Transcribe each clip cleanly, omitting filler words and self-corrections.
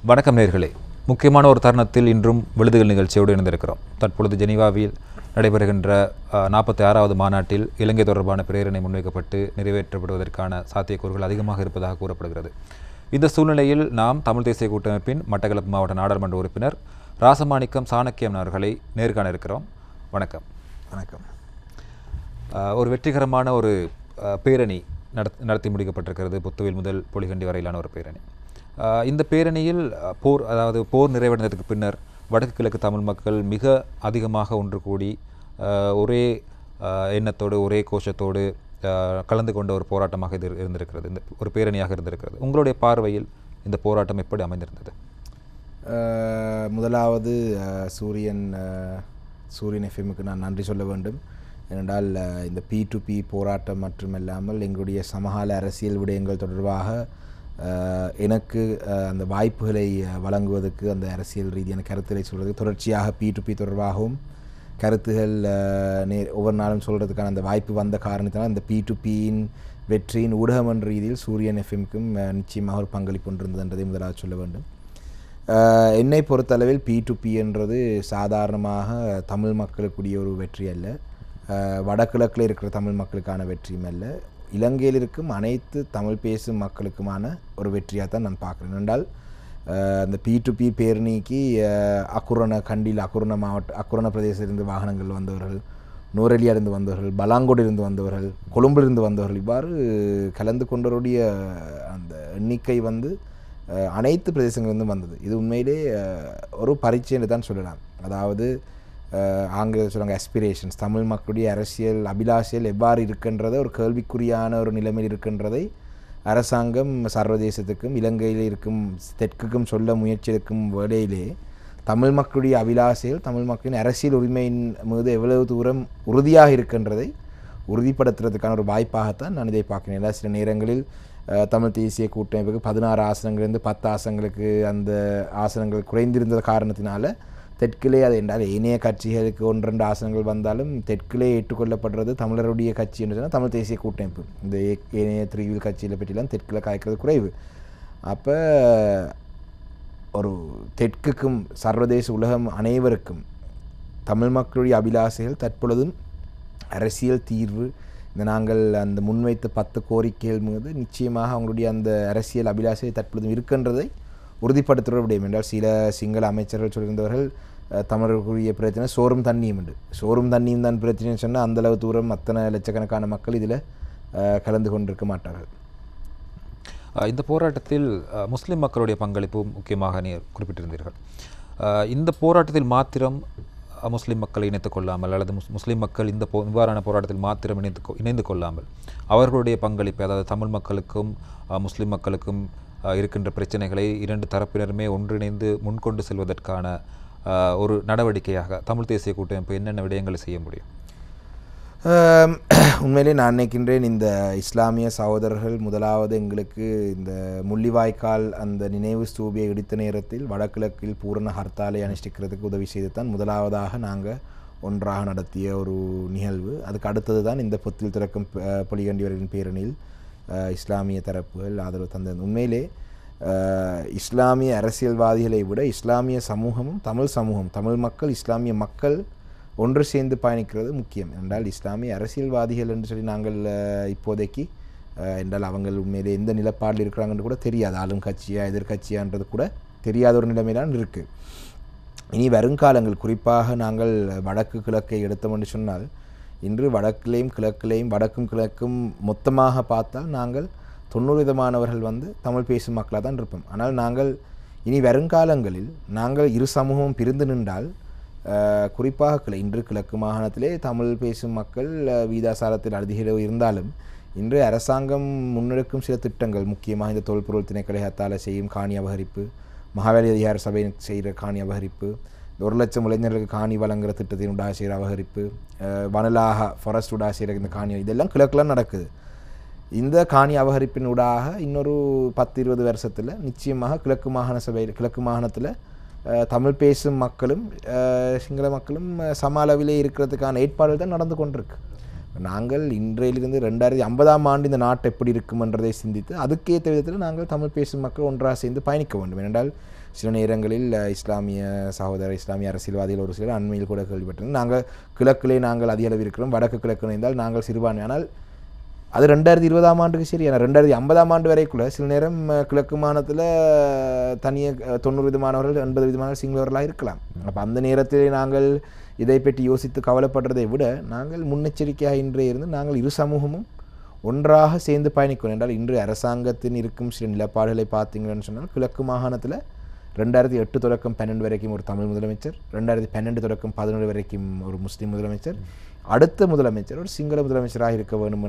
வணக்கம் நேயர்களே. முக்கியமான ஒரு தருணத்தில் இன்றும் விழுதுகள் நிகழ்ச்சியோடு இணைந்திருக்கிறோம். தற்பொழுது ஜெனீவாவில் நடைபெறுகின்ற 46வது மாநாட்டில் இலங்கை தொடர்பான பிரேரணை முன்வைக்கப்பட்டு நிறைவேற்றப்படுவதற்கான சாத்தியக்கூறுகள் அதிகமாக இருப்பதாக கூறப்படுகிறது. இந்த சூழ்நிலையில் நாம் தமிழ் தேசிய கூட்டமைப்பின் மட்டக்களப்பு மாவட்ட நாடாளுமன்ற உறுப்பினர் ராசமாணிக்கம் சாணக்கியம் அவர்களை நேர்காண இருக்கிறோம். வணக்கம். வணக்கம். ஒரு வெற்றிகரமான ஒரு பேரணி நடத்தி முடிக்கப்பட்டிருக்கிறது. புத்துவில் முதல் பொலிகண்டி வரையிலான ஒரு பேரணி. இந்த பேரணியில் போர் நிறைவடைந்ததுக்கு பின்னர் வடக்கு கிழக்கு தமிழ் மக்கள் மிக அதிகமாக ஒன்று கூடி ஒரே எண்ணத்தோடு ஒரே கோஷத்தோடு கலந்து கொண்ட ஒரு போராட்டமாக இது இருந்திருக்கிறது. இந்த ஒரு பேரணியாக இருந்திருக்கிறது. உங்களுடைய பார்வையில் இந்த போராட்டம் எப்படி அமைந்திருந்தது? முதலாவது சூரியன் எஃப்எம்முக்கு நான் நன்றி சொல்ல வேண்டும். ஏனென்றால் இந்த P2P போராட்டம் மட்டுமல்லாமல் எங்களுடைய சமகால அரசியல் விடயங்கள் தொடர்பாக எனக்கு அந்த வாய்ப்புகளை வழங்குவதற்கு, அந்த அரசியல் ரீதியான கருத்துக்களை சொல்வதற்கு தொடர்ச்சியாக P2P தொடர்பாகவும் கருத்துகள் ஒவ்வொரு நாளும் சொல்கிறதுக்கான அந்த வாய்ப்பு வந்த காரணத்தினால் இந்த P2Pயின் வெற்றியின் ஊடகம் என்ற ரீதியில் சூரியன் எஃப்எம்க்கும் நிச்சயமாக ஒரு பங்களிப்பு ஒன்றிருந்தது என்றதை முதலாக சொல்ல வேண்டும். என்னை பொறுத்தளவில் P2P என்றது சாதாரணமாக தமிழ் மக்களுக்குரிய ஒரு வெற்றி அல்ல, வடகிழக்கில் இருக்கிற தமிழ் மக்களுக்கான வெற்றியும் அல்ல, இலங்கையில் இருக்கும் அனைத்து தமிழ் பேசும் மக்களுக்குமான ஒரு வெற்றியாக தான் நான் பார்க்குறேன். என்றால் அந்த P2P பேரணிக்கு கண்டியில் அக்குரண பிரதேசத்திலிருந்து வாகனங்கள் வந்தவர்கள், நூரெலியாயிருந்து வந்தவர்கள், பலாங்கோடிலிருந்து வந்தவர்கள், கொழும்பிலிருந்து வந்தவர்கள், இவ்வாறு கலந்து கொண்டவருடைய அந்த எண்ணிக்கை அனைத்து பிரதேசங்களிலிருந்து வந்தது. இது உண்மையிலே ஒரு பரீட்சை என்று தான் சொல்லலாம். அதாவது ஆங்கிலத்தில் சொல்லுவாங்க அஸ்பிரேஷன்ஸ், தமிழ் மக்களுடைய அரசியல் அபிலாஷைகள் எவ்வாறு இருக்கின்றதை, ஒரு கேள்விக்குறியான ஒரு நிலைமையில் இருக்கின்றதை அரசாங்கம் சர்வதேசத்துக்கும் இலங்கையில் இருக்கும் தெற்குக்கும் சொல்ல முயற்சி எடுக்கும் வேளையிலே தமிழ் மக்களுடைய அபிலாஷைகள், தமிழ் மக்களின் அரசியல் உரிமையின் மீது எவ்வளவு தூரம் உறுதியாக இருக்கின்றதை உறுதிப்படுத்துறதுக்கான ஒரு வாய்ப்பாகத்தான் நான் இதை பார்க்கிறேன். எல்லா சில நேரங்களில் தமிழ் தேசிய கூட்டமைப்புக்கு 16 ஆசனங்களிலிருந்து 10 ஆசனங்களுக்கு அந்த ஆசனங்கள் குறைந்திருந்த காரணத்தினால தெற்கிலே அது என்றால் ஏனைய கட்சிகளுக்கு 1-2 ஆசனங்கள் வந்தாலும் தெற்கிலே ஏற்றுக்கொள்ளப்படுறது தமிழருடைய கட்சி என்று சொன்னால் தமிழ் தேசிய கூட்டமைப்பு. இந்த ஏனைய திரிவில் கட்சியில் பற்றிலாம் தெற்கில் காய்க்கிறது குறைவு. அப்போ ஒரு தெற்குக்கும் சர்வதேச உலகம் அனைவருக்கும் தமிழ் மக்களுடைய அபிலாஷைகள் தற்பொழுதும் அரசியல் தீர்வு, இந்த நாங்கள் அந்த முன்வைத்த 10 கோரிக்கைகள் மீது நிச்சயமாக அவங்களுடைய அந்த அரசியல் அபிலாஷை தற்பொழுதும் இருக்கின்றதை உறுதிப்படுத்துகிற விடயம். என்றால் சில சிங்கள அமைச்சர்கள் சொல்லியிருந்தவர்கள் தமிழர்களுடைய பிரச்சனை சோறும் தண்ணியும் உண்டு, சோறும் தண்ணியும் தான் பிரச்சனைன்னு சொன்னால் அந்தளவு தூரம் அத்தனை லட்சக்கணக்கான மக்கள் இதில் கலந்து கொண்டிருக்க மாட்டார்கள். இந்த போராட்டத்தில் முஸ்லிம் மக்களுடைய பங்களிப்பு முக்கியமாக நீர் குறிப்பிட்டிருந்தீர்கள். இந்த போராட்டத்தில் மாத்திரம் முஸ்லிம் மக்களை இணைத்து கொள்ளாமல் அல்லது முஸ்லிம் மக்கள் இந்த இவ்வாறான போராட்டத்தில் மாத்திரம் இணைந்து கொள்ளாமல் அவர்களுடைய பங்களிப்பை, அதாவது தமிழ் மக்களுக்கும் முஸ்லிம் மக்களுக்கும் இருக்கின்ற பிரச்சனைகளை இரண்டு தரப்பினருமே ஒன்றிணைந்து முன்கொண்டு செல்வதற்கான ஒரு நடவடிக்கையாக தமிழ் தேசிய கூட்டமைப்பு என்னென்ன விடயங்களை செய்ய முடியும்? உண்மையிலே நான் நினைக்கின்றேன், இந்த இஸ்லாமிய சகோதரர்கள் முதலாவது எங்களுக்கு இந்த முள்ளிவாய்க்கால் அந்த நினைவு ஸ்தூபியை இடித்த நேரத்தில் வடகிழக்கில் பூரண ஹர்த்தாலை அனுஷ்டிக்கிறதுக்கு உதவி செய்து தான் முதலாவதாக நாங்கள் ஒன்றாக நடத்திய ஒரு நிகழ்வு. அதுக்கு அடுத்தது தான் இந்த பொத்தில் திறக்கும் பொலிகண்டியவர்களின் பேரணியில் இஸ்லாமிய தரப்புகள் ஆதரவு தந்தது. உண்மையிலே இஸ்லாமிய அரசியல்வாதிகளை விட இஸ்லாமிய சமூகமும் தமிழ் மக்கள் இஸ்லாமிய மக்கள் ஒன்று சேர்ந்து பயணிக்கிறது முக்கியம். என்றால் இஸ்லாமிய அரசியல்வாதிகள் என்று சொல்லி நாங்கள் இப்போதைக்கு என்றால் அவங்க உண்மையிலே எந்த நிலப்பாடில் இருக்கிறாங்கன்னு கூட தெரியாது, ஆளும் கட்சியா எதிர்கட்சியான்றது கூட தெரியாத ஒரு நிலைமையில்தான் இருக்குது. இனி வருங்காலங்கள் குறிப்பாக நாங்கள் வடக்கு கிழக்கை எடுத்தோம் என்று சொன்னால், இன்று வடக்கிலேயும் கிழக்கிலேயும் வடக்கும் கிழக்கும் மொத்தமாக பார்த்தால் நாங்கள் 90% தமிழ் பேசும் மக்களாக தான் இருப்போம். ஆனால் நாங்கள் இனி வருங்காலங்களில் நாங்கள் இரு சமூகமும் பிரிந்து நின்றால், குறிப்பாக இன்று கிழக்கு மாகாணத்திலே தமிழ் பேசும் மக்கள் வீதாசாரத்தில் அதிகளவு இருந்தாலும் இன்று அரசாங்கம் முன்னெடுக்கும் சில திட்டங்கள், முக்கியமாக இந்த தொல்பொருள் திணைக்களத்தால் செய்யும் காணி அபகரிப்பு, மகாவேலி அதிகார சபை செய்கிற காணி அபகரிப்பு, 1,00,000 இளைஞர்களுக்கு காணி வழங்குகிற திட்டத்தின் உடாக செய்கிற அபகரிப்பு, வனலாக ஃபாரஸ்ட் உடாக செய்கிற இந்த காணி, இதெல்லாம் கிழக்கெலாம் நடக்குது. இந்த காணி அபகரிப்பின் ஊடாக இன்னொரு 10-20 வருஷத்தில் நிச்சயமாக கிழக்கு மாகாணத்தில் தமிழ் பேசும் மக்களும் சிங்கள மக்களும் சம அளவிலே இருக்கிறதுக்கான ஏற்பாடுகள் தான் நடந்து கொண்டிருக்கு. நாங்கள் இன்றையிலிருந்து 2050ஆம் ஆண்டு இந்த நாட்டு எப்படி இருக்கும் என்றதை சிந்தித்து அதுக்கேற்ற விதத்தில் நாங்கள் தமிழ் பேசும் மக்கள் ஒன்றாக சேர்ந்து பயணிக்க வேண்டும். ஏனென்றால் சில நேரங்களில் இஸ்லாமிய இஸ்லாமிய அரசியல்வாதிகள் ஒரு சிலர் அண்மையில் கூட கேள்விப்பட்டது. நாங்கள் கிழக்கிலே நாங்கள் அதிக அளவு இருக்கிறோம், வடக்கு கிழக்கு இணைந்தால் நாங்கள் சிறுபான்மை. ஆனால் அது 2020ஆம் ஆண்டுக்கு சரி, ஆனால் 2050ஆம் ஆண்டு வரைக்குள்ள சில நேரம் கிழக்கு மாநிலத்தில் தனியாக 90 விதமானவர்கள் 80 விதமானவர்கள் சிங்களவர்களாக இருக்கலாம். அப்போ அந்த நேரத்தில் நாங்கள் இதை பற்றி யோசித்து கவலைப்படுறதை விட நாங்கள் முன்னெச்சரிக்கையாக இன்றே இருந்து நாங்கள் இரு சமூகமும் ஒன்றாக சேர்ந்து பயணிக்கணும். என்றால் இன்று அரசாங்கத்தின் இருக்கும் சில நிலப்பாடுகளை பார்த்தீங்கன்னு சொன்னால் கிழக்கு மாகாணத்தில் 2008 தொடக்கம் 12 வரைக்கும் ஒரு தமிழ் முதலமைச்சர், 2012 தொடக்கம் 11 வரைக்கும் ஒரு முஸ்லீம் முதலமைச்சர், அடுத்த முதலமைச்சர் ஒரு சிங்கள முதலமைச்சராக இருக்க வேண்டும்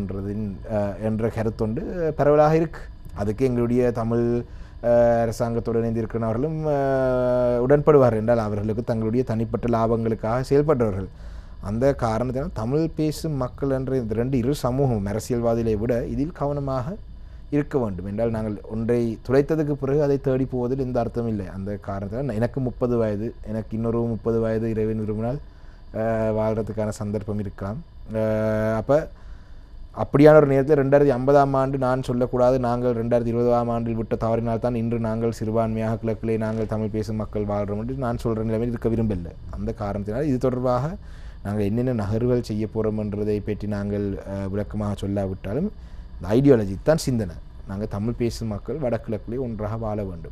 என்ற கருத்தொண்டு பரவலாக இருக்கு. அதுக்கு எங்களுடைய தமிழ் அரசாங்கத்தோடு இணைந்து இருக்கிறவர்களும் உடன்படுவார்கள். என்றால் அவர்களுக்கு தங்களுடைய தனிப்பட்ட லாபங்களுக்காக செயல்படுறவர்கள். அந்த காரணத்தினால் தமிழ் பேசும் மக்கள் என்ற இந்த இரு சமூகமும் அரசியல்வாதிகளை விட இதில் கவனமாக இருக்க வேண்டும். என்றால் நாங்கள் ஒன்றை துளைத்ததுக்கு பிறகு அதை தேடி போவதில் எந்த அர்த்தம் இல்லை. அந்த காரணத்தில் எனக்கு 30 வயது, எனக்கு இன்னொரு 30 வயது இறைவன் விரும்பினால் வாழ்கிறதுக்கான சந்தர்ப்பம் இருக்கலாம். அப்போ அப்படியான ஒரு நேரத்தில் 2050ஆம் ஆண்டு நான் சொல்லக்கூடாது, நாங்கள் 2020ஆம் ஆண்டில் விட்ட தவறினால்தான் இன்று நாங்கள் சிறுபான்மையாக கிழக்கிலே நாங்கள் தமிழ் பேசும் மக்கள் வாழ்கிறோம் என்று நான் சொல்கிற நிலைமையில் இருக்க விரும்பவில்லை. அந்த காரணத்தினால் இது தொடர்பாக நாங்கள் என்னென்ன நகர்வுகள் செய்ய போகிறோம் என்றதை பற்றி நாங்கள் விளக்கமாக சொல்லாவிட்டாலும் இந்த ஐடியாலஜி தான் சிந்தனை. நாங்கள் தமிழ் பேசும் மக்கள் வடகிழக்கிலே ஒன்றாக வாழ வேண்டும்.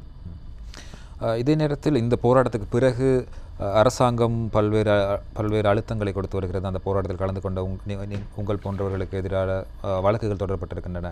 இதே நேரத்தில் இந்த போராட்டத்துக்கு பிறகு அரசாங்கம் பல்வேறு அழுத்தங்களை கொடுத்து வருகிறது. அந்த போராட்டத்தில் கலந்து கொண்ட உங்கள் போன்றவர்களுக்கு எதிரான வழக்குகள் தொடரப்பட்டிருக்கின்றன.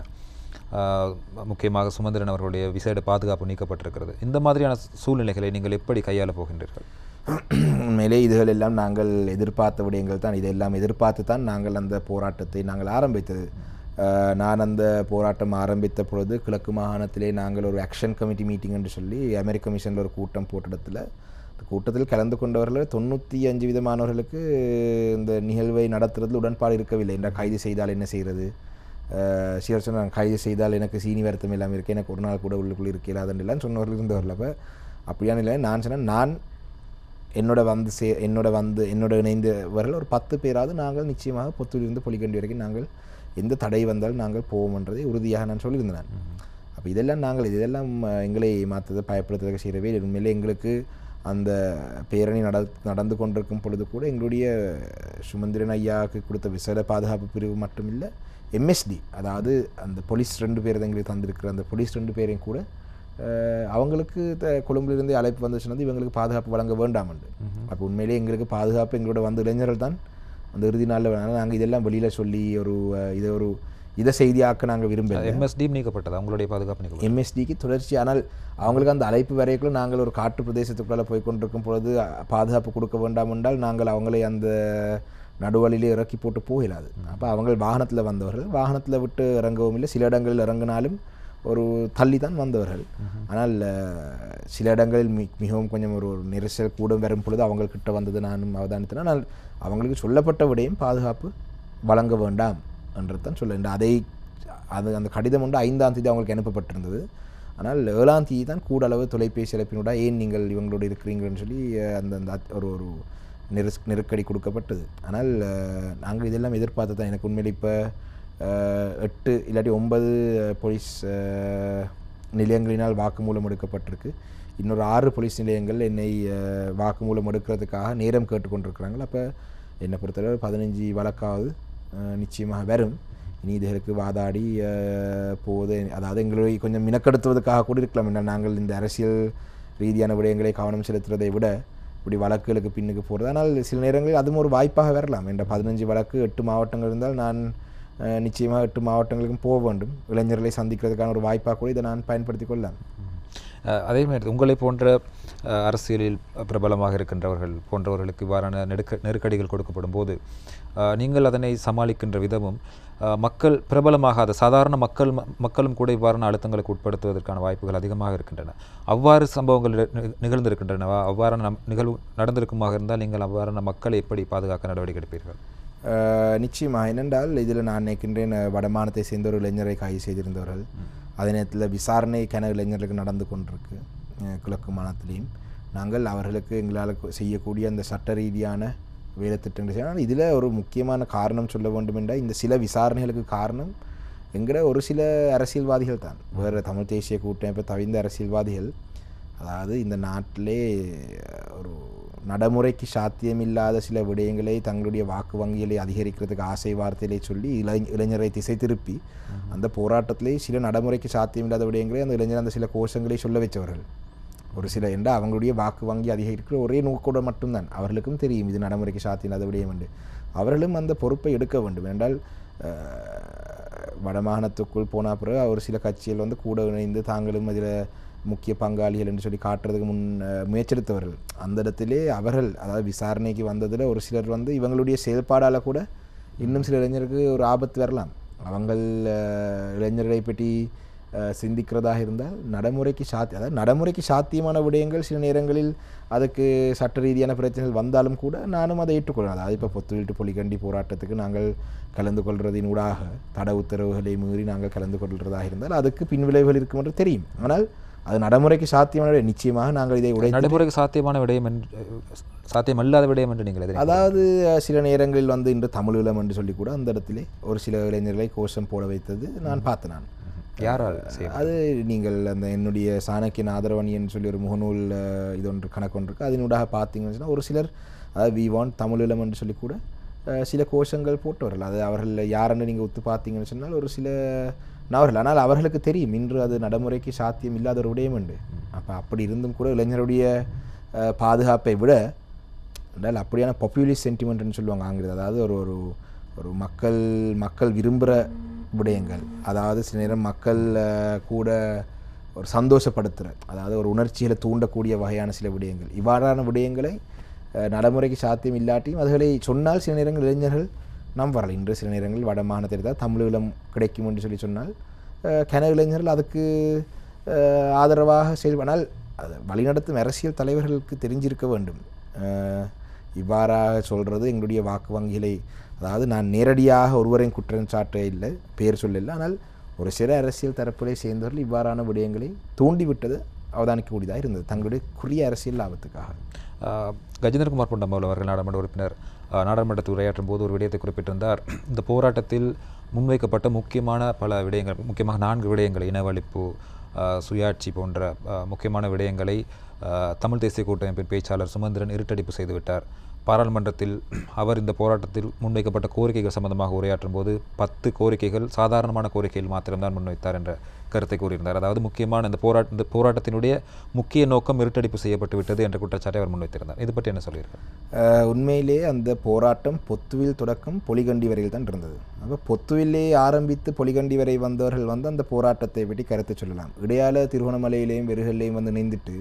முக்கியமாக சுமந்திரன் அவர்களுடைய விசேட பாதுகாப்பு நீக்கப்பட்டிருக்கிறது. இந்த மாதிரியான சூழ்நிலைகளை நீங்கள் எப்படி கையாளப் போகின்றீர்கள்? உண்மையிலே இதுகள் எல்லாம் நாங்கள் எதிர்பார்த்த விடயங்கள் தான். இதெல்லாம் எதிர்பார்த்து தான் நாங்கள் அந்த போராட்டத்தை நாங்கள் ஆரம்பித்தது. நான் அந்த போராட்டம் ஆரம்பித்த பொழுது கிழக்கு மாகாணத்திலே நாங்கள் ஒரு ஆக்ஷன் கமிட்டி மீட்டிங் என்று சொல்லி அமெரிக்க மிஷனில் ஒரு கூட்டம் போட்ட இடத்துல இந்த கூட்டத்தில் கலந்து கொண்டவர்கள் 95 விதமானவர்களுக்கு இந்த நிகழ்வை நடத்துறதுல உடன்பாடு இருக்கவில்லை. என்றால் கைது செய்தால் என்ன செய்கிறது, சிலர் சொன்னாங்க கைது செய்தால் எனக்கு சீனி வருத்தம் இல்லாமல் இருக்கு, எனக்கு ஒரு நாள் கூட உள்ளுக்குள்ளே இருக்கலாதுன்றலாம் சொன்னவர்கள் இருந்தவர்கள். அப்போ அப்படியான இல்லை. நான் சொன்னேன், நான் என்னோட இணைந்தவர்கள் ஒரு 10 பேராவது நாங்கள் நிச்சயமாக பொத்தூரிலிருந்து பொலிகண்டி வரைக்கும் நாங்கள் எந்த தடை வந்தாலும் நாங்கள் போவோம் என்றதை உறுதியாக நான் சொல்லியிருந்தேன். அப்போ இதெல்லாம் எங்களை மாற்றதை பயப்படுத்துவதற்கு செய்யவே இல்லை. உண்மையிலே எங்களுக்கு அந்த பேரணி நடந்து கொண்டிருக்கும் பொழுது கூட எங்களுடைய சுமந்திரன் ஐயாவுக்கு கொடுத்த விசேட பாதுகாப்பு பிரிவு மட்டும் இல்லை, MSD அதாவது அந்த போலீஸ் 2 பேர் எங்களுக்கு தந்திருக்கிற அந்த போலீஸ் 2 பேரையும் கூட அவங்களுக்கு கொழும்பிலிருந்து அழைப்பு வந்து சொன்னது இவங்களுக்கு பாதுகாப்பு வழங்க வேண்டாம் என்று. அப்போ உண்மையிலே எங்களுக்கு பாதுகாப்பு எங்களோட வந்த இளைஞர்கள் தான் அந்த இறுதி நாளில் வேணாலும் நாங்கள் இதெல்லாம் வெளியில் சொல்லி இதை செய்தியாக்க நாங்கள் விரும்பல. MSD நீக்கப்பட்டது, அவங்களுடைய பாதுகாப்பு MSDக்கு தொடர்ச்சி. ஆனால் அவங்களுக்கு அந்த அழைப்பு வரைக்குள்ள நாங்கள் ஒரு காட்டு பிரதேசத்துக்குள்ளே போய் கொண்டிருக்கும் பொழுது பாதுகாப்பு கொடுக்க வேண்டாம் என்றால் நாங்கள் அவங்களை அந்த நடுவழியிலே இறக்கி போட்டு போகலாது. அப்போ அவங்க வாகனத்தில் வந்தவர்கள், வாகனத்தில் விட்டு இறங்கவும் இல்லை, சில இடங்களில் இறங்கினாலும் ஒரு தள்ளி தான் வந்தவர்கள். ஆனால் சில இடங்களில் மிகவும் கொஞ்சம் ஒரு நெரிசல் கூட வரும் பொழுது அவங்கக்கிட்ட வந்தது நானும் அவதானித்தேன். ஆனால் அவங்களுக்கு சொல்லப்பட்ட விடையும் பாதுகாப்பு வழங்க வேண்டாம் என்று தான் சொல்ல. அந்த கடிதம் ஒன்று 5ஆம் தேதி அவங்களுக்கு அனுப்பப்பட்டிருந்தது. ஆனால் 7ஆம் தேதி தான் கூட அளவு தொலைபேசி அழைப்பினோட ஏன் நீங்கள் இவங்களோடு இருக்கிறீங்கன்னு சொல்லி அந்த ஒரு நெருக்கடி கொடுக்கப்பட்டது. ஆனால் நாங்கள் இதெல்லாம் எதிர்பார்த்து தான். எனக்கு உண்மையில் இப்போ 8 இல்லாட்டி 9 போலீஸ் நிலையங்களினால் வாக்குமூலம் எடுக்கப்பட்டிருக்கு. இன்னொரு 6 போலீஸ் நிலையங்கள் என்னை வாக்குமூலம் எடுக்கிறதுக்காக நேரம் கேட்டுக்கொண்டிருக்கிறாங்க. அப்போ என்னை பொறுத்தளவு 15 வழக்காவது நிச்சயமாக வரும். இனி இதுகளுக்கு வாதாடி போது, அதாவது எங்களை கொஞ்சம் மினக்கெடுத்துவதற்காக கூட இருக்கலாம். என்ன நாங்கள் இந்த அரசியல் ரீதியான விடயங்களை கவனம் செலுத்துவதை விட இப்படி வழக்குகளுக்கு பின்னுக்கு போகிறது. ஆனால் சில நேரங்களில் அதுவும் ஒரு வாய்ப்பாக வரலாம். என்ற 15 வழக்கு 8 மாவட்டங்கள் இருந்தால் நான் நிச்சயமாக 8 மாவட்டங்களுக்கும் போக வேண்டும். இளைஞர்களை சந்திக்கிறதுக்கான ஒரு வாய்ப்பாக கூட இதை நான் பயன்படுத்தி கொள்ளலாம். அதே மாதிரி உங்களை போன்ற அரசியலில் பிரபலமாக இருக்கின்றவர்கள் போன்றவர்களுக்கு இவ்வாறான நெருக்கடிகள் கொடுக்கப்படும் போது நீங்கள் அதனை சமாளிக்கின்ற விதமும் மக்கள் பிரபலமாகாத சாதாரண மக்களும் கூட இவ்வாறான அழுத்தங்களுக்கு உட்படுத்துவதற்கான வாய்ப்புகள் அதிகமாக இருக்கின்றன. அவ்வாறு சம்பவங்கள் நிகழ்ந்திருக்கின்றனவா? அவ்வாறான நிகழ்வு நடந்திருக்குமாக இருந்தால் நீங்கள் அவ்வாறான மக்களை எப்படி பாதுகாக்க நடவடிக்கை எடுப்பீர்கள்? நிச்சயமாக. என்னென்றால் இதில் நான் நினைக்கின்றேன், வடமாநிலத்தை சேர்ந்த ஒரு இளைஞரை கைது செய்திருந்தவர்கள். அதே நேரத்தில் விசாரணை இளைஞர்களுக்கு நடந்து கொண்டிருக்கு கிழக்கு மாநிலத்திலையும். நாங்கள் அவர்களுக்கு எங்களால் செய்யக்கூடிய அந்த சட்ட ரீதியான வேலை திட்டங்கள் செய்யணும். இதில் ஒரு முக்கியமான காரணம் சொல்ல வேண்டும் என்றால், இந்த சில விசாரணைகளுக்கு காரணம் என்கிற ஒரு சில அரசியல்வாதிகள் தான். வேறு தமிழ் தேசிய கூட்டமைப்பை தவிர்ந்த அரசியல்வாதிகள் அதாவது இந்த நாட்டிலே ஒரு நடைமுறைக்கு சாத்தியமில்லாத சில விடயங்களை தங்களுடைய வாக்கு வங்கிகளை அதிகரிக்கிறதுக்கு ஆசை வார்த்தைகளை சொல்லி இளைஞரை திசை திருப்பி அந்த போராட்டத்திலே சில நடைமுறைக்கு சாத்தியமில்லாத விடயங்களை அந்த இளைஞர் அந்த சில கோஷங்களை சொல்ல வச்சவர்கள் ஒரு சில என்றால் அவங்களுடைய வாக்கு வங்கி அதிகரிக்கிற ஒரே நோக்கோடு மட்டும்தான். அவர்களுக்கும் தெரியும் இது நடைமுறைக்கு சாத்தியமில்லாத விடயம் என்று. அவர்களும் அந்த பொறுப்பை எடுக்க வேண்டும். என்றால் வடமாகாணத்துக்குள் போன பிறகு ஒரு சில கட்சிகள் வந்து கூட இணைந்து தாங்களும் அதில் முக்கிய பங்காளிகள் என்று சொல்லி காட்டுறதுக்கு முயற்சித்தவர்கள். அந்த இடத்திலே அவர்கள் அதாவது விசாரணைக்கு வந்ததில் ஒரு சிலர் வந்து இவங்களுடைய செயல்பாடால் கூட இன்னும் சில இளைஞருக்கு ஒரு ஆபத்து வரலாம். அவங்கள் இளைஞர்களை பற்றி சிந்திக்கிறதாக இருந்தால் நடைமுறைக்கு சாத்தியமான விடயங்கள் சில நேரங்களில் அதுக்கு சட்ட ரீதியான பிரச்சனைகள் வந்தாலும் கூட நானும் அதை ஏற்றுக்கொள்ளலாம். அதாவது இப்போ பொத்துவீட்டு பொலிகண்டி போராட்டத்துக்கு நாங்கள் கலந்து கொள்வதினூடாக தடை உத்தரவுகளை மீறி நாங்கள் கலந்து கொள்வதாக இருந்தால் அதுக்கு பின்விளைவுகள் இருக்கும் என்று தெரியும். ஆனால் அது நடைமுறைக்கு சாத்தியமான விடயம். நிச்சயமாக நாங்கள் இதை நடைமுறைக்கு சாத்தியமான விடயம் சாத்தியமல்லாத விடயம் என்று நீங்கள் அதாவது சில நேரங்களில் வந்து இன்று தமிழீழம் என்று சொல்லி கூட அந்த இடத்திலே ஒரு சில இளைஞர்களை கோஷம் போட வைத்தது நான் பார்த்தேன். நான் யாரால் அது நீங்கள் அந்த என்னுடைய சாணக்கியன் ஆதரவணின்னு சொல்லி ஒரு முகநூல் இது ஒன்று கணக்கு ஒன்று இருக்குது. அதனூடாக பார்த்தீங்கன்னு சொன்னால் ஒரு சிலர் அதாவது வி வாண்ட் தமிழீழம் என்று சொல்லி கூட சில கோஷங்கள் போட்டவர்கள். அது அவர்கள் யாருன்னு நீங்கள் ஒத்து பார்த்தீங்கன்னு சொன்னால் ஒரு சில நபர்கள். ஆனால் அவர்களுக்கு தெரியும் இன்று அது நடைமுறைக்கு சாத்தியம் இல்லாத ஒரு விடயம் உண்டு. அப்போ அப்படி இருந்தும் கூட இளைஞருடைய பாதுகாப்பை விட என்றால் அப்படியான பாப்புலிஸ்ட் சென்டிமெண்ட்னு சொல்லுவாங்க ஆங்கிலத்தில். அதாவது ஒரு ஒரு மக்கள் விரும்புகிற விடயங்கள், அதாவது சில நேரம் மக்கள் கூட ஒரு சந்தோஷப்படுத்துகிற அதாவது ஒரு உணர்ச்சிகளை தூண்டக்கூடிய வகையான சில விடயங்கள், இவ்வாறான விடயங்களை நடைமுறைக்கு சாத்தியம் இல்லாட்டியும் அதுகளை சொன்னால் சில நேரங்கள் இளைஞர்கள் நம்புவார்கள். இன்று சில நேரங்களில் வடமாகாணத்தில் தான் தமிழீழம் கிடைக்கும் என்று சொல்லி சொன்னால் கன இளைஞர்கள் அதுக்கு ஆதரவாக செயல்படால் அது வழிநடத்தும் அரசியல் தலைவர்களுக்கு தெரிஞ்சிருக்க வேண்டும். இவ்வாறாக சொல்கிறது எங்களுடைய வாக்கு வங்கிகளை, அதாவது நான் நேரடியாக ஒருவரையும் குற்றம் சாட்ட இல்லை, பேர் சொல்லலை, ஆனால் ஒரு சில அரசியல் தரப்பிலே சேர்ந்தவர்கள் இவ்வாறான விடயங்களை தூண்டிவிட்டது அவதானிக்கக்கூடியதாக இருந்தது தங்களுடைய குறிய அரசியல் லாபத்துக்காக. கஜேந்திரகுமார் பொன்னம்பலம் அவர்கள் நாடாளுமன்ற உறுப்பினர் நாடாளுமன்றத்தில் உரையாற்றும் போது ஒரு விடயத்தை குறிப்பிட்டிருந்தார். இந்த போராட்டத்தில் முன்வைக்கப்பட்ட முக்கியமான பல விடயங்கள், முக்கியமாக 4 விடயங்கள், இனவழிப்பு, சுயாட்சி போன்ற முக்கியமான விடயங்களை தமிழ் தேசிய கூட்டமைப்பின் பேச்சாளர் சுமந்திரன் இருட்டடிப்பு செய்துவிட்டார். பாராளுமன்றத்தில் அவர் இந்த போராட்டத்தில் முன்வைக்கப்பட்ட கோரிக்கைகள் சம்பந்தமாக உரையாற்றும் போது 10 கோரிக்கைகள் சாதாரணமான கோரிக்கைகள் மாத்திரம்தான் முன்வைத்தார் என்ற கருத்தை கூறியிருந்தார். அதாவது முக்கியமான இந்த போராட்டத்தினுடைய முக்கிய நோக்கம் இருட்டடிப்பு செய்யப்பட்டு விட்டது என்ற குற்றச்சாட்டை அவர் முன்வைத்திருந்தார். இது பற்றி என்ன சொல்லியிருக்கார்? உண்மையிலே அந்த போராட்டம் பொத்துவில் தொடக்கம் பொலிகண்டி வரையில் தான் இருந்தது. அப்போ பொத்துவிலே ஆரம்பித்து பொலிகண்டி வரை வந்தவர்கள் வந்து அந்த போராட்டத்தை பற்றி கருத்து சொல்லலாம். இடையால திருகோணமலையிலேயும் வெறுகல்லையும் வந்து இணைந்துட்டு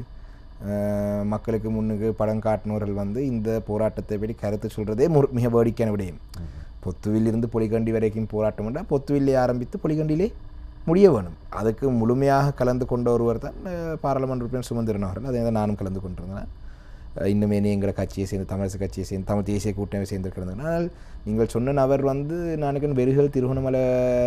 மக்களுக்கு முன்னுக்கு படம் காட்டினவர்கள் வந்து இந்த போராட்டத்தை பற்றி கருத்து சொல்கிறதே மிக வேடிக்கையான விடயம். பொத்துவில் இருந்து பொலிகண்டி வரைக்கும் போராட்டம் என்றால் பொத்துவிலே ஆரம்பித்து பொலிகண்டிலே முடிய வேணும். அதுக்கு முழுமையாக கலந்து கொண்ட ஒருவர் தான் பாராளுமன்ற உறுப்பினர் சுமந்திரன் அவர்கள். அதை தான் நானும் கலந்து கொண்டிருந்தேன். இன்னுமே எங்களை கட்சியை சேர்ந்து தமிழரசு கட்சியை சேர்ந்து தமிழ் தேசிய கூட்டணி சேர்ந்திருக்கிறாங்க. ஆனால் நீங்கள் சொன்ன நபர் வந்து நானுக்கு வெறுகல் திருகோணமலை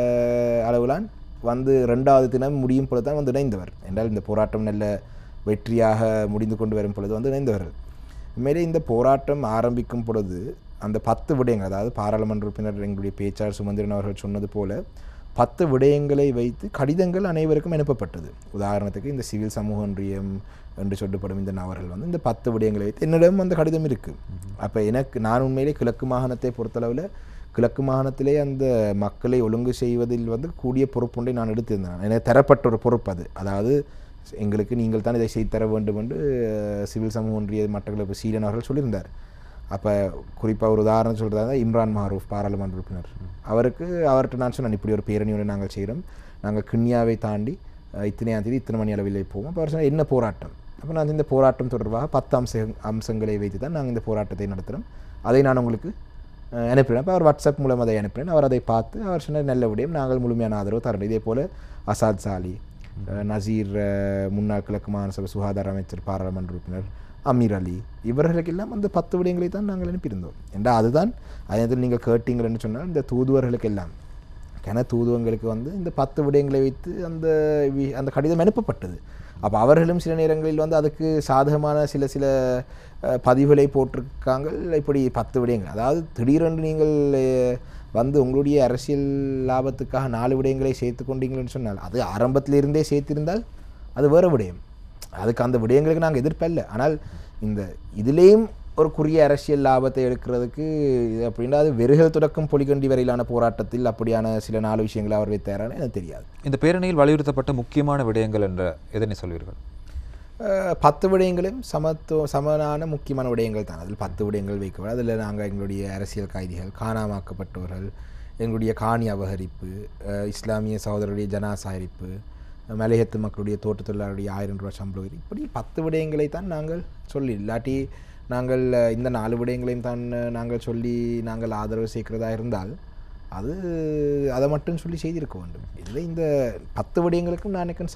அளவிலான் வந்து 2வது தினம் முடியும் பொழுது தான் வந்து இணைந்தவர். என்றால் இந்த போராட்டம் நல்ல வெற்றியாக முடிந்து கொண்டு வரும் பொழுது வந்து இணைந்தவர்கள். உண்மையிலே இந்த போராட்டம் ஆரம்பிக்கும் பொழுது அந்த 10 விடயங்கள், அதாவது பாராளுமன்ற உறுப்பினர் எங்களுடைய பேச்சாளர் சுமந்திரன் அவர்கள் சொன்னது போல 10 விடயங்களை வைத்து கடிதங்கள் அனைவருக்கும் அனுப்பப்பட்டது. உதாரணத்துக்கு இந்த சிவில் சமூக ஒன்றியம் என்று சொல்லப்படும் இந்த நபர்கள் வந்து இந்த 10 விடயங்களை வைத்து என்னிடம் அந்த கடிதம் இருக்குது. அப்போ நான் உண்மையிலே கிழக்கு மாகாணத்தை பொறுத்தளவில் கிழக்கு மாகாணத்திலே அந்த மக்களை ஒழுங்கு செய்வதில் வந்து கூடிய பொறுப்புண்டை நான் எடுத்திருந்தேன். எனக்கு தரப்பட்ட ஒரு பொறுப்பு அது. அதாவது எங்களுக்கு நீங்கள் தான் இதை செய்து தர வேண்டும் என்று சிவில் சமூக ஒன்றிய மட்டக்களப்பு சீலன் அவர்கள் சொல்லியிருந்தார். அப்போ குறிப்பாக ஒரு உதாரணம் சொல்கிறதா இம்ரான் மாரூஃப் பாராளுமன்ற உறுப்பினர் அவர்கிட்ட நான் சொன்னேன், இப்படி ஒரு பேரணியோடு நாங்கள் செய்கிறோம், நாங்கள் கிண்ணியாவை தாண்டி இத்தனையாம் தேதி இத்தனை மணி அளவில் போவோம். அப்போ அவர் சொன்னால் என்ன போராட்டம்? அப்போ நான் இந்த போராட்டம் தொடர்பாக 10 அம்சங்களை வைத்து தான் நாங்கள் இந்த போராட்டத்தை நடத்துகிறோம், அதை நான் உங்களுக்கு அனுப்பினேன். அப்போ அவர் வாட்ஸ்அப் மூலம் அதை அனுப்பினேன். அவர் அதை பார்த்து அவர் சொன்ன நல்ல விடயம், நாங்கள் முழுமையான ஆதரவு தரணும். இதே போல் அசாத் சாலி, நசீர் முன்னாள் கிழக்கு மாகாண சபை சுகாதார அமைச்சர் பாராளுமன்ற உறுப்பினர் அமீர் அலி, இவர்களுக்கெல்லாம் அந்த 10 விடயங்களை தான் நாங்கள் அனுப்பியிருந்தோம். என்றால் அதுதான் அதே நீங்கள் கேட்டீங்கன்னு சொன்னால் இந்த தூதுவர்களுக்கெல்லாம் தூதுவங்களுக்கு வந்து இந்த 10 விடயங்களை வைத்து அந்த கடிதம் அனுப்பப்பட்டது. அப்போ அவர்களும் சில நேரங்களில் வந்து அதுக்கு சாதகமான சில பதிவுகளை போட்டிருக்காங்க. இப்படி 10 விடயங்கள், அதாவது திடீரென்று நீங்கள் வந்து உங்களுடைய அரசியல் லாபத்துக்காக 4 விடயங்களை சேர்த்து கொண்டீங்கன்னு சொன்னால் அது ஆரம்பத்திலிருந்தே சேர்த்திருந்தால் அது வேறு விடயம். அதுக்கு அந்த விடயங்களுக்கு நாங்கள் எதிர்ப்பில்லை. ஆனால் இந்த இதுலேயும் ஒரு குறுகிய அரசியல் லாபத்தை எடுக்கிறதுக்கு இது அப்படின்னா அது வெறுகல் தொடக்கம் பொலிகண்டி வரையிலான போராட்டத்தில் அப்படியான சில 4 விஷயங்களை அவர் வைத்தாரான்னு எனக்கு தெரியாது. இந்த பேரணியில் வலியுறுத்தப்பட்ட முக்கியமான விடயங்கள் என்ற எதனை சொல்வீர்கள்? 10 விடயங்களும் சமனான முக்கியமான விடயங்கள் தான். அதில் 10 விடயங்கள் வைக்கணும். அதில் நாங்கள் எங்களுடைய அரசியல் கைதிகள், காணாமாக்கப்பட்டவர்கள், எங்களுடைய காணி அபகரிப்பு, இஸ்லாமிய சகோதரருடைய ஜனாசாரிப்பு, மலையத்து மக்களுடைய தோட்ட தொழிலாளருடைய 1000 ரூபா சம்பளம், இப்படி 10 விடயங்களை தான் நாங்கள் சொல்லி, இல்லாட்டி நாங்கள் இந்த 4 விடயங்களையும் தான் நாங்கள் சொல்லி நாங்கள் ஆதரவு சேர்க்கிறதா இருந்தால் அது அதை மட்டும் சொல்லி செய்திருக்க வேண்டும். இதில் இந்த 10 விடயங்களுக்கும் நான் எனக்கு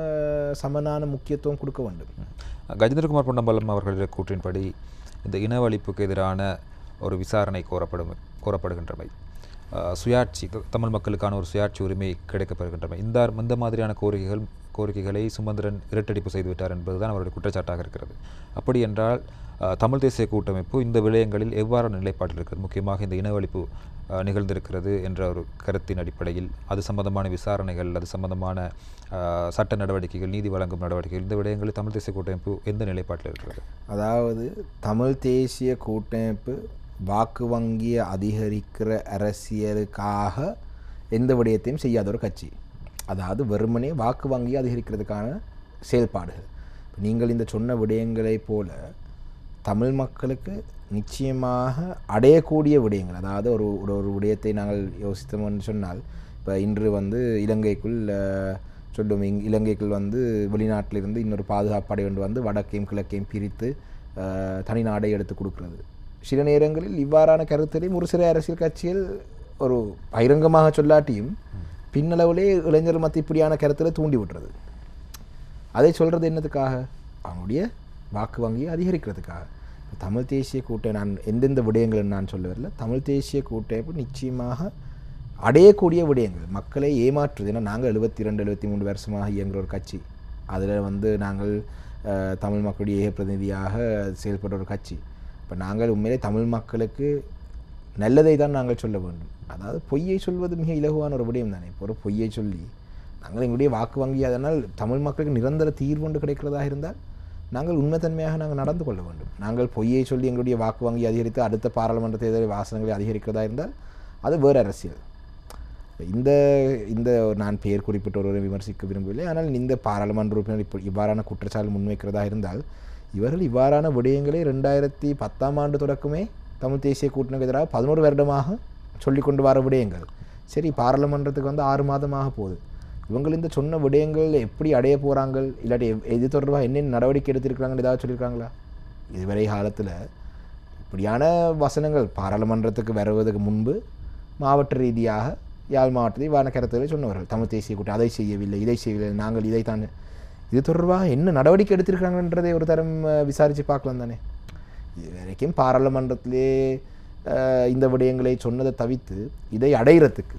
சமனான முக்கியத்துவம் கொடுக்க வேண்டும். கஜேந்திரகுமார் பொன்னம்பலம் அவர்களுடைய கூற்றின்படி இந்த இனவழிப்புக்கு எதிரான ஒரு விசாரணை கோரப்படுகின்றமை, சுயாட்சி, தமிழ் மக்களுக்கான ஒரு சுயாட்சி உரிமை கிடைக்கப்பெறுகின்றமை, இந்த மாதிரியான கோரிக்கைகளை சுமந்திரன் இரட்டடிப்பு செய்துவிட்டார் என்பதுதான் அவருடைய குற்றச்சாட்டாக இருக்கிறது. அப்படி என்றால் தமிழ் தேசிய கூட்டமைப்பு இந்த விடயங்களில் எவ்வாறான நிலைப்பாட்டில் இருக்கிறது? முக்கியமாக இந்த இனவழிப்பு நிகழ்ந்திருக்கிறது என்ற ஒரு கருத்தின் அடிப்படையில் அது சம்பந்தமான விசாரணைகள், அது சம்பந்தமான சட்ட நடவடிக்கைகள், நீதி வழங்கும் நடவடிக்கைகள், இந்த விடயங்களில் தமிழ் தேசிய கூட்டமைப்பு எந்த நிலைப்பாட்டில் இருக்கிறது? அதாவது தமிழ் தேசிய கூட்டமைப்பு வாக்கு வங்கியை அதிகரிக்கிற அரசியலுக்காக எந்த விடயத்தையும் செய்யாத ஒரு கட்சி. அதாவது வெறுமனே வாக்கு வங்கியை அதிகரிக்கிறதுக்கான செயல்பாடுகள். நீங்கள் இந்த சொன்ன விடயங்களை போல தமிழ் மக்களுக்கு நிச்சயமாக அடையக்கூடிய விடயங்கள், அதாவது ஒரு விடயத்தை நாங்கள் யோசித்தோம்னு சொன்னால், இப்போ இன்று இலங்கைக்குள் சொல்லும் இலங்கைக்குள் வெளிநாட்டிலிருந்து இன்னொரு பாதுகாப்பு படை ஒன்று வடக்கையும் கிழக்கையும் பிரித்து தனி நாடை எடுத்து கொடுக்கிறது. சில நேரங்களில் இவ்வாறான கருத்தையும் ஒரு சில அரசியல் கட்சிகள் ஒரு பகிரங்கமாக சொல்லாட்டியும் பின்னளவிலே இளைஞர் மத்திய இப்படியான கருத்தில் தூண்டி விட்டுறது. அதை சொல்கிறது என்னதுக்காக? அவனுடைய வாக்கு வங்கியை அதிகரிக்கிறதுக்காக. தமிழ் தேசிய கூட்டமைப்பு நான் எந்தெந்த விடயங்கள் நான் சொல்ல வரல, தமிழ் தேசிய கூட்டமைப்பு நிச்சயமாக அடையக்கூடிய விடயங்கள், மக்களை ஏமாற்றுது. ஏன்னா நாங்கள் 72-73 வருஷமாக இயங்குகிற ஒரு கட்சி. அதில் நாங்கள் தமிழ் மக்களுடைய ஏக பிரதிநிதியாக செயல்படுற ஒரு கட்சி. இப்போ நாங்கள் உண்மையிலே தமிழ் மக்களுக்கு நல்லதை தான் நாங்கள் சொல்ல வேண்டும். அதாவது பொய்யை சொல்வது மிக இலகுவான ஒரு விடயம் தானே. இப்போ ஒரு பொய்யை சொல்லி நாங்கள் எங்களுடைய வாக்கு வங்கி, அதனால் தமிழ் மக்களுக்கு நிரந்தர தீர்வு ஒன்று கிடைக்கிறதாக இருந்தால் நாங்கள் உண்மைத்தன்மையாக நாங்கள் நடந்து கொள்ள வேண்டும். நாங்கள் பொய்யை சொல்லி எங்களுடைய வாக்கு வங்கி அதிகரித்து அடுத்த பாராளுமன்ற தேர்தல் வாசனங்களை அதிகரிக்கிறதா இருந்தால் அது வேறு அரசியல். இந்த நான் பெயர் குறிப்பிட்ட ஒருவரை விமர்சிக்க விரும்பவில்லை. ஆனால் இந்த பாராளுமன்ற உறுப்பினர் இப்போ இவ்வாறான குற்றச்சாட்டு முன்வைக்கிறதா இருந்தால் இவர்கள் இவ்வாறான விடயங்களை 2010ஆம் ஆண்டு தொடக்கமே தமிழ் தேசிய கூட்டணிக்கு எதிராக 11 வருடமாக சொல்லிக்கொண்டு வர விடயங்கள். சரி, பாராளுமன்றத்துக்கு 6 மாதமாக போகுது. இவங்க இந்த சொன்ன விடயங்கள் எப்படி அடைய போகிறாங்க, இல்லாட்டி இது தொடர்பாக என்னென்ன நடவடிக்கை எடுத்திருக்கிறாங்கன்னு ஏதாவது சொல்லியிருக்காங்களா? இதுவரை காலத்தில் இப்படியான வசனங்கள் பாராளுமன்றத்துக்கு வருவதற்கு முன்பு மாவட்ட ரீதியாக யாழ் மாவட்டத்தில் இவ்வாறான கருத்துக்களை சொன்னவர்கள். தமிழ் தேசிய கூட்டம் அதை செய்யவில்லை, இதை செய்யவில்லை, நாங்கள் இதைத்தான், இது தொடர்பாக என்ன நடவடிக்கை எடுத்திருக்கிறாங்கன்றதை ஒரு தரம் விசாரித்து பார்க்கலாம் தானே. இது வரைக்கும் பாராளுமன்றத்திலே இந்த விடயங்களை சொன்னதை தவிர்த்து இதை அடைகிறதுக்கு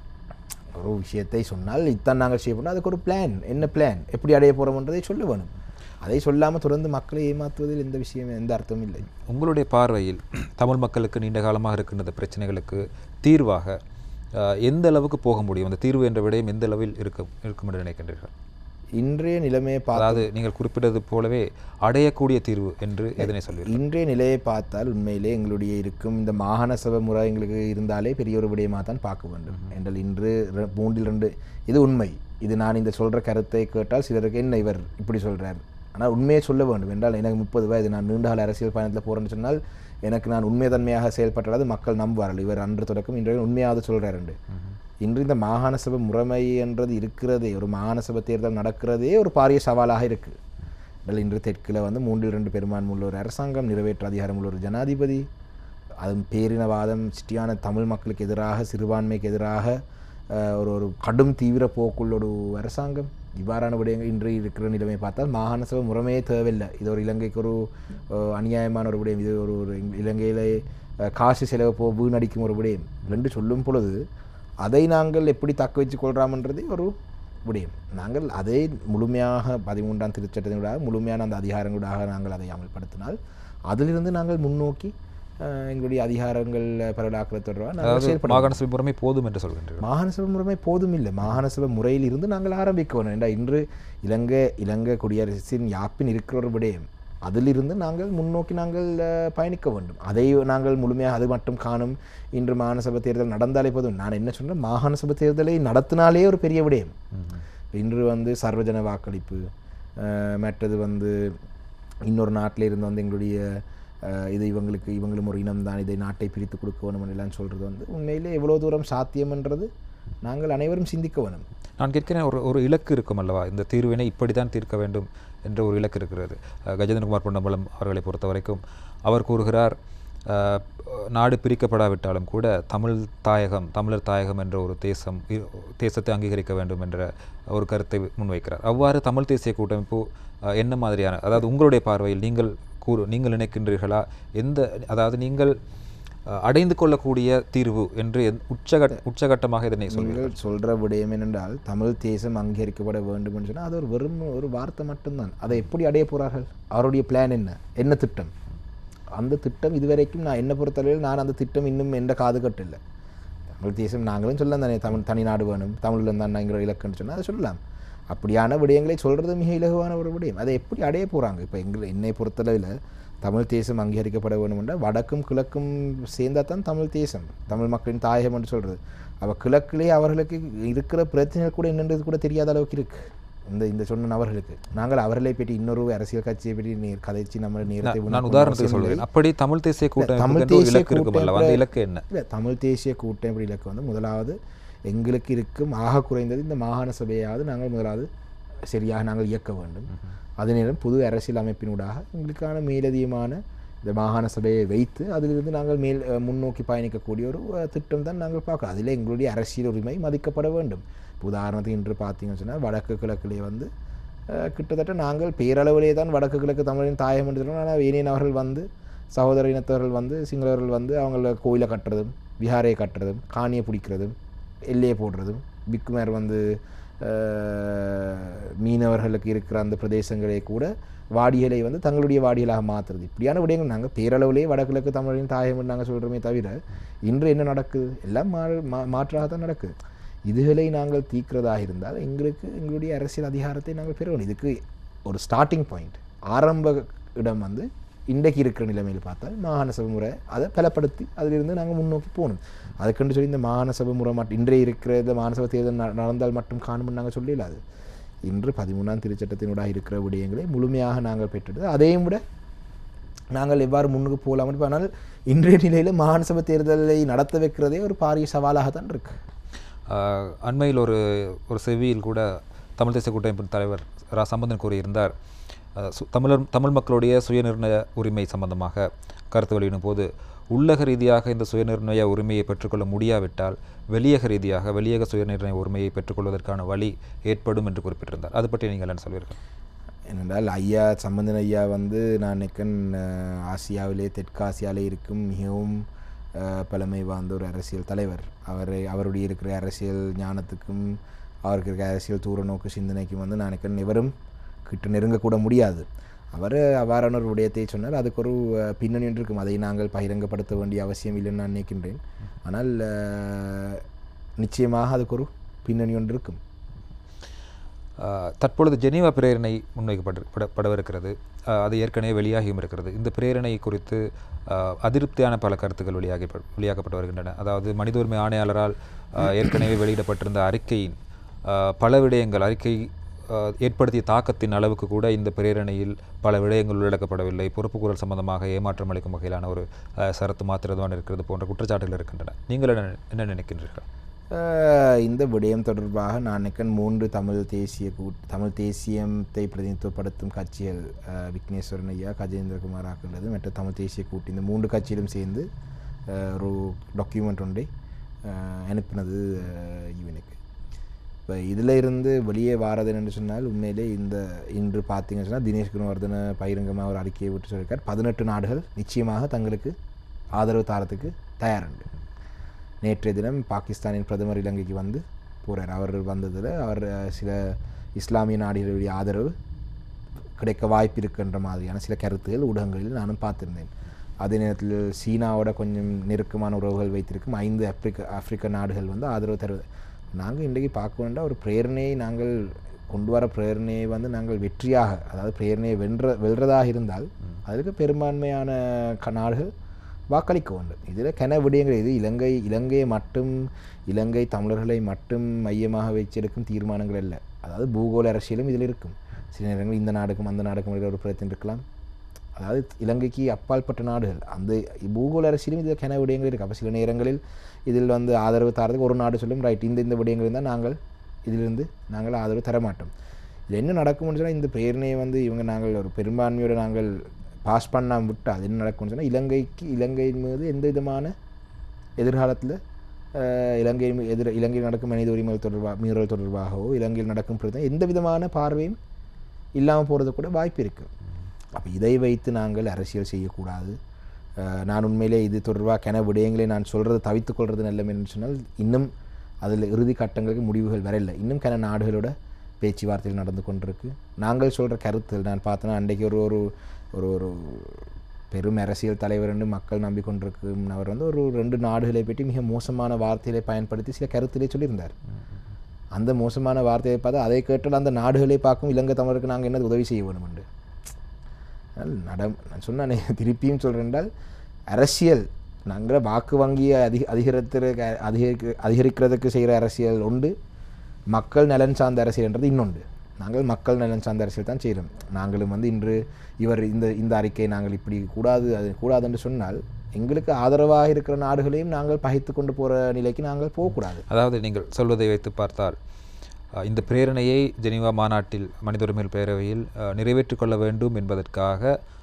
ஒரு விஷயத்தை சொன்னால் இத்தான் நாங்கள் செய்ய போனால் அதுக்கு ஒரு பிளான், என்ன பிளான், எப்படி அடைய போகிறோம்ன்றதை சொல்ல வேணும். அதை சொல்லாமல் தொடர்ந்து மக்களை ஏமாற்றுவதில் எந்த விஷயம் எந்த அர்த்தமும் இல்லை. உங்களுடைய பார்வையில் தமிழ் மக்களுக்கு நீண்ட காலமாக இருக்கின்ற பிரச்சனைகளுக்கு தீர்வாக எந்த அளவுக்கு போக முடியும்? அந்த தீர்வு என்ற விடயம் எந்த அளவில் இருக்கும் என்று நினைக்கின்றீர்கள்? இன்றைய நிலைமையை அதாவது நீங்கள் குறிப்பிட்டது போலவே அடையக்கூடிய தீர்வு என்று எதனை சொல்வீர்கள்? இன்றைய நிலையை பார்த்தால் உண்மையிலே எங்களுடைய இருக்கும் இந்த மாகாண சபை முறை எங்களுக்கு இருந்தாலே பெரிய ஒரு விடயமாக தான் பார்க்க வேண்டும். என்றால் இன்று 3-2 இது உண்மை. இது நான் இந்த சொல்கிற கருத்தை கேட்டால் சிலருக்கு என்ன இவர் இப்படி சொல்கிறார், ஆனால் உண்மையை சொல்ல வேண்டும். என்றால் எனக்கு 30 வயது, நான் நீண்டகால அரசியல் பயணத்தில் போகிறேன்னு சொன்னால் எனக்கு நான் உண்மைத்தன்மையாக செயல்பட்டால் மக்கள் நம்புவார்கள். இவர் அன்று தொடக்கம் இன்றைய உண்மையாவது சொல்கிறார். இன்று இந்த மாகாண சபை முறைமை என்றது இருக்கிறதே, ஒரு மாகாண சபை தேர்தல் நடக்கிறதே ஒரு பாரிய சவாலாக இருக்குது. இன்று தெற்கில் 3-2 பெரும்பான்மை உள்ள ஒரு அரசாங்கம், நிறைவேற்ற அதிகாரம் உள்ள ஒரு ஜனாதிபதி, அது பேரினவாதம், சிட்டியான தமிழ் மக்களுக்கு எதிராக, சிறுபான்மைக்கு எதிராக ஒரு கடும் தீவிர போக்குள்ள ஒரு அரசாங்கம். இவ்வாறான விடயங்கள் இன்று இருக்கிற நிலைமை பார்த்தால் மாகாண சபை முறைமையே தேவையில்லை. இது ஒரு இலங்கைக்கு ஒரு அநியாயமான ஒரு விடயம். இது ஒரு இலங்கையிலே காசு செலவு வீணடிக்கும் ஒரு விடயம் என்று சொல்லும் பொழுது அதை நாங்கள் எப்படி தக்க வச்சு கொள்கிறாமன்றதே ஒரு விடயம். நாங்கள் அதை முழுமையாக 13ஆம் திருச்சட்டத்தினூடாக முழுமையான அந்த அதிகாரங்களூடாக நாங்கள் அதை அமல்படுத்தினால் அதிலிருந்து நாங்கள் முன்னோக்கி எங்களுடைய அதிகாரங்கள் பரவலாக்கிறது தொடர்பாக நாங்கள் அதாவது செயல்பட மாகாண சபை முறைமை போதும் என்று சொல்கின்றீர்கள். மாகாண சபை முறைமை போதும் இல்லை, மாகாண சபை முறையில் இருந்து நாங்கள் ஆரம்பிக்க வேணும். ஏண்டா இன்று இலங்கை குடியரசின் யாப்பின் இருக்கிற ஒரு விடயம், அதிலிருந்து நாங்கள் முன்னோக்கி நாங்கள் பயணிக்க வேண்டும். அதை நாங்கள் முழுமையாக அது மட்டும் காணும். இன்று மாகாண சபை தேர்தல் நடந்தாலே போதும். நான் என்ன சொல்கிறேன், மாகாண சபை தேர்தலை நடத்தினாலே ஒரு பெரிய விடயம். இன்று சர்வஜன வாக்களிப்பு, மற்றது இன்னொரு நாட்டில் இருந்து எங்களுடைய இது இவங்களும் ஒரு இனம் தான், இதை நாட்டை பிரித்து கொடுக்க வேணும் எல்லாம் சொல்கிறது உண்மையிலே எவ்வளோ தூரம் சாத்தியம்ன்றது நாங்கள் அனைவரும் சிந்திக்க வேணும். நான் கேட்கிறேன், ஒரு இலக்கு இருக்கும் அல்லவா, இந்த தீர்வினை இப்படி தான் தீர்க்க வேண்டும் என்ற ஒரு இலக்கு இருக்கிறது. கஜேந்திரகுமார் பொன்னம்பலம் அவர்களை பொறுத்த வரைக்கும் அவர் கூறுகிறார், நாடு பிரிக்கப்படாவிட்டாலும் கூட தமிழர் தாயகம் என்ற ஒரு தேசத்தை அங்கீகரிக்க வேண்டும் என்ற ஒரு கருத்தை முன்வைக்கிறார். அவ்வாறு தமிழ் தேசிய கூட்டமைப்பு என்ன மாதிரியான, அதாவது உங்களுடைய பார்வையில் நீங்கள் நினைக்கின்றீர்களா, அதாவது நீங்கள் அடைந்து கொள்ளக்கூடிய தீர்வு என்று உச்சகட்டமாக இதனை நீங்கள் சொல்கிற விடயம் என்னென்றால் தமிழ் தேசம் அங்கீகரிக்கப்பட வேண்டும் என்று சொன்னால் அது ஒரு வார்த்தை மட்டும்தான். அதை எப்படி அடைய போகிறார்கள்? அவருடைய பிளான் என்ன திட்டம்? அந்த திட்டம் இதுவரைக்கும் நான் என்ன பொறுத்தளவில் நான் அந்த திட்டம் இன்னும் எந்த காது கட்டில்லை. தமிழ் தேசம் நாங்களும் சொல்லலாம் தானே, தனி நாடு வேணும், தமிழில் தான் நாங்கள் இலக்குன்னு சொன்னால் அதை சொல்லலாம். அப்படியான விடயங்களை சொல்கிறது மிக இலகுவான ஒரு விடயம். அதை எப்படி அடைய போகிறாங்க? இப்போ என்னை பொறுத்தளவில் தமிழ் தேசம் அங்கீகரிக்கப்பட வேண்டும் என்றால் வடக்கும் கிழக்கும் சேர்ந்தால் தான் தமிழ் தேசம், தமிழ் மக்களின் தாயகம் என்று சொல்கிறது. அவள் கிழக்கிலே அவர்களுக்கு இருக்கிற பிரச்சனைகள் கூட என்னன்றது கூட தெரியாத அளவுக்கு இருக்குது இந்த சொன்ன அவர்களுக்கு. நாங்கள் அவர்களை பற்றி இன்னொரு அரசியல் கட்சியை பற்றி கதைச்சு நம்ம நேரத்தை நான் உதாரணத்துக்கு சொல்கிறேன். அப்படி தமிழ் தேசிய கூட்டம் தமிழ் தேசிய இலக்கு என்ன? இல்லை, தமிழ் தேசிய கூட்டம் இலக்கு முதலாவது எங்களுக்கு இருக்கும் ஆக குறைந்தது இந்த மாகாண சபையாவது நாங்கள் முதலாவது சரியாக நாங்கள் இயக்க வேண்டும். அதே நேரம் புது அரசியல் அமைப்பினூடாக எங்களுக்கான மேலதிகமான இந்த மாகாண சபையை வைத்து அதிலிருந்து நாங்கள் முன்னோக்கி பயணிக்கக்கூடிய ஒரு திட்டம் தான் நாங்கள் பார்க்கலாம். அதில் எங்களுடைய அரசியல் உரிமை மதிக்கப்பட வேண்டும். உதாரணத்துக்கு இன்று பார்த்தீங்கன்னு சொன்னால் வடக்கு கிழக்கிலே கிட்டத்தட்ட நாங்கள் பேரளவிலே தான் வடக்கு கிழக்கு தமிழின் தாயம் என்று சொல்கிறோம். ஆனால் ஏனையவர்கள் சகோதர இனத்தவர்கள் சிங்களவர்கள் அவங்கள கோயிலை கட்டுறதும், விஹாரையை கட்டுறதும், காணியை பிடிக்கிறதும், எல்லையை போடுறதும், பிக்குமார் மீனவர்களுக்கு இருக்கிற அந்த பிரதேசங்களை கூட வாடிகளை தங்களுடைய வாடிகளாக மாற்றுறது, இப்படியான விடயங்கள் நாங்கள் பேரளவிலே வடகிழக்கு தமிழின் தாயம் நாங்கள் சொல்கிறோமே தவிர இன்று என்ன நடக்குது? எல்லாம் மாற்றாக தான் நடக்குது. இதுகளை நாங்கள் தீர்க்கிறதாக இருந்தால் எங்களுடைய அரசியல் அதிகாரத்தை நாங்கள் பெறணும். இதுக்கு ஒரு ஸ்டார்டிங் பாயிண்ட், ஆரம்ப இடம் இன்றைக்கு இருக்கிற நிலைமையில் பார்த்தால் மாகாண சபை முறை அதை பலப்படுத்தி அதிலிருந்து நாங்கள் முன்னோக்கி போகணும். அதுக்குன்னு சொல்லி இந்த மாகாண சபை முறை இன்றைய இருக்கிற இந்த மாகாண சபை தேர்தல் நடந்தால் மட்டும் காணும்னு நாங்கள் சொல்லிடலாது. இன்று 13ஆம் திருச்சட்டத்தினூடாக இருக்கிற விடயங்களை முழுமையாக நாங்கள் பெற்றது. அதையும் விட நாங்கள் எவ்வாறு முன்னுக்கு போகலாம். ஆனால் இன்றைய நிலையில் மாகாண சபை தேர்தலை நடத்த வைக்கிறதே ஒரு பாரிய சவாலாகத்தான் இருக்கு. அண்மையில் ஒரு செவியில் கூட தமிழ் தேசிய கூட்டமைப்பின் தலைவர் சம்பந்தன் கூறியிருந்தார், தமிழ் மக்களுடைய சுயநிர்ணய உரிமை சம்பந்தமாக கருத்து வெளியிடும் போது உள்ளக ரீதியாக இந்த சுயநிர்ணய உரிமையை பெற்றுக்கொள்ள முடியாவிட்டால் வெளியக சுயநிர்ணய உரிமையை பெற்றுக்கொள்வதற்கான வழி ஏற்படும் என்று குறிப்பிட்டிருந்தார். அது பற்றி நீங்கள் என்ன சொல்வீர்கள்? ஏனென்றால் சம்பந்தன் ஐயா நான் நினைக்கிறேன் ஆசியாவிலே தெற்காசியாவிலே இருக்கும் மிகவும் பழமை வாய்ந்த ஒரு அரசியல் தலைவர். அவருடைய இருக்கிற அரசியல் ஞானத்துக்கும் அவருக்கு இருக்கிற அரசியல் தூர நோக்கு சிந்தனைக்கும் நான் நினைக்கிறேன் எவரும் கிட்ட நெருங்கக்கூட முடியாது. அவர் அவ்வாறான ஒரு விடயத்தை சொன்னார். அதுக்கு ஒரு பின்னணி இருக்கும், அதை நாங்கள் பகிரங்கப்படுத்த வேண்டிய அவசியம் இல்லைன்னு நான் நினைக்கின்றேன். ஆனால் நிச்சயமாக அதுக்கு ஒரு பின்னணி ஒன்று இருக்கும். தற்பொழுது ஜெனீவா பிரேரணை முன்வைக்கப்படவிருக்கிறது. அது ஏற்கனவே வெளியாகியும் இருக்கிறது. இந்த பிரேரணை குறித்து அதிருப்தியான பல கருத்துக்கள் வெளியாக்கப்பட்டு வருகின்றன. அதாவது மனித உரிமை ஆணையாளரால் ஏற்கனவே வெளியிடப்பட்டிருந்த அறிக்கையின் பல விடயங்கள் ஏற்படுத்திய தாக்கத்தின் அளவுக்கு கூட இந்த பிரேரணையில் பல விடயங்கள் உள்ளடக்கப்படவில்லை. பொறுப்புக்கூறல் சம்பந்தமாக ஏமாற்றம் அளிக்கும் வகையிலான ஒரு சரத்து மாத்திரதான் இருக்கிறது போன்ற குற்றச்சாட்டுகள் இருக்கின்றன. நீங்கள் என்ன நினைக்கின்றீர்கள்? இந்த விடயம் தொடர்பாக நான் நினைக்கிறேன் 3 தமிழ் தேசியத்தை பிரதிநிதித்துவப்படுத்தும் கட்சிகள் விக்னேஸ்வரன் ஐயா, கஜேந்திரகுமார் ஆக்குள்ளது மற்ற தமிழ் தேசிய கூட்டு, இந்த 3 கட்சியிலும் சேர்ந்து ஒரு டாக்குமெண்ட் ஒன்றை அனுப்பினது இவனுக்கு. இப்போ இதில் இருந்து வெளியே வாரது என்று சொன்னால் உண்மையிலே இன்று பார்த்தீங்கன்னு சொன்னால் தினேஷ் குணவர்தன பகிரங்கமாக ஒரு அறிக்கையை விட்டு சொல்லியிருக்கார். 18 நாடுகள் நிச்சயமாக தங்களுக்கு ஆதரவு தாரத்துக்கு தயாருண்டு. நேற்றைய தினம் பாகிஸ்தானின் பிரதமர் இலங்கைக்கு போகிறார். அவர் வந்ததில் அவர் சில இஸ்லாமிய நாடுகளுடைய ஆதரவு கிடைக்க வாய்ப்பு இருக்கின்ற மாதிரியான சில கருத்துகள் ஊடகங்களில் நானும் பார்த்துருந்தேன். அதே நேரத்தில் சீனாவோட கொஞ்சம் நெருக்கமான உறவுகள் வைத்திருக்கும் 5 ஆப்பிரிக்க நாடுகள் வந்து ஆதரவு தருவது. நாங்கள் இன்றைக்கு பார்க்க வேண்டாம் ஒரு பிரேரணையை நாங்கள் கொண்டு வர பிரேரணையை வந்து நாங்கள் வெற்றியாக, அதாவது பிரேரணையை வெல்றதாக இருந்தால் அதுக்கு பெரும்பான்மையான நாடுகள் வாக்களிக்க வேண்டும். இதில் கன விடயங்கள் இது இலங்கையை மட்டும், இலங்கை தமிழர்களை மட்டும் மையமாக வச்சிருக்கும் தீர்மானங்கள் அல்ல. அதாவது பூகோள அரசியலும் இதில் இருக்கும். சில நேரங்கள் இந்த நாடுக்கும் அந்த நாடுக்கும் இடையில் ஒரு பிரச்சனை இருக்கலாம். அதாவது இலங்கைக்கு அப்பாற்பட்ட நாடுகள் அந்த பூகோள அரசியலும் இதில் கன விடயங்கள் இருக்குது. அப்போ சில நேரங்களில் இதில் வந்து ஆதரவு தரதுக்கு ஒரு நாடு சொல்லும், ரைட் இந்த விடயங்கள் இருந்தால் நாங்கள் இதிலிருந்து நாங்கள் ஆதரவு தரமாட்டோம். இதில் என்ன நடக்கும்னு சொன்னால், இந்த பிரேரணையை வந்து இவங்க நாங்கள் ஒரு பெரும்பான்மையோடு நாங்கள் பாஸ் பண்ணாமல் விட்டால் அது என்ன நடக்கும்னு சொன்னால், இலங்கையின் மீது எந்த விதமான எதிர்காலத்தில் இலங்கையில் நடக்கும் மனித உரிமைகள் மீறல் தொடர்பாகவோ இலங்கையில் நடக்கும் பிரச்சனை எந்த விதமான பார்வையும் இல்லாமல் போகிறது கூட வாய்ப்பு இருக்குது. அப்போ இதை வைத்து நாங்கள் அரசியல் செய்யக்கூடாது. நான் உண்மையிலே இது தொடர்பாக கன விடயங்களை நான் சொல்கிறத தவித்து கொள்வது நல்லம் என்று சொன்னால், இன்னும் அதில் இறுதி கட்டங்களுக்கு முடிவுகள் வரல. இன்னும் கன நாடுகளோட பேச்சுவார்த்தைகள் நடந்து கொண்டிருக்கு. நாங்கள் சொல்கிற கருத்துகள் நான் பார்த்தேன்னா, அன்றைக்கு ஒரு ஒரு பெரும் அரசியல் தலைவர் என்று மக்கள் நம்பிக்கொண்டிருக்கும் அவர் வந்து ஒரு 2 நாடுகளை பற்றி மிக மோசமான வார்த்தைகளை பயன்படுத்தி சில கருத்துக்களை சொல்லியிருந்தார். அந்த மோசமான வார்த்தையை பார்த்து அதை கேட்டால் அந்த நாடுகளை பார்க்கும் இலங்கை தமிழருக்கு நாங்கள் என்ன உதவி செய்ய வேணும் என்று நான் சொன்னேன். திருப்பியும் சொல்கிறேன் என்றால், அரசியல் நாங்கள் வாக்கு வங்கியை அதிகரிக்கிறதுக்கு செய்கிற அரசியல் உண்டு, மக்கள் நலன் சார்ந்த அரசியல்ன்றது இன்னொன்று. நாங்கள் மக்கள் நலன் சார்ந்த அரசியல் தான் செய்கிறோம். நாங்களும் வந்து இன்று இவர் இந்த அறிக்கை நாங்கள் இப்படி அது கூடாதுன்னு சொன்னால், எங்களுக்கு ஆதரவாக இருக்கிற நாடுகளையும் நாங்கள் பகைத்து கொண்டு போகிற நிலைக்கு நாங்கள் போகக்கூடாது. அதாவது நீங்கள் சொல்வதை வைத்து பார்த்தால், இந்த பிரேரணையை ஜெனீவா மாநாட்டில் மனித உரிமைகள் பேரவையில் நிறைவேற்றிக் கொள்ள வேண்டும் என்பதற்காக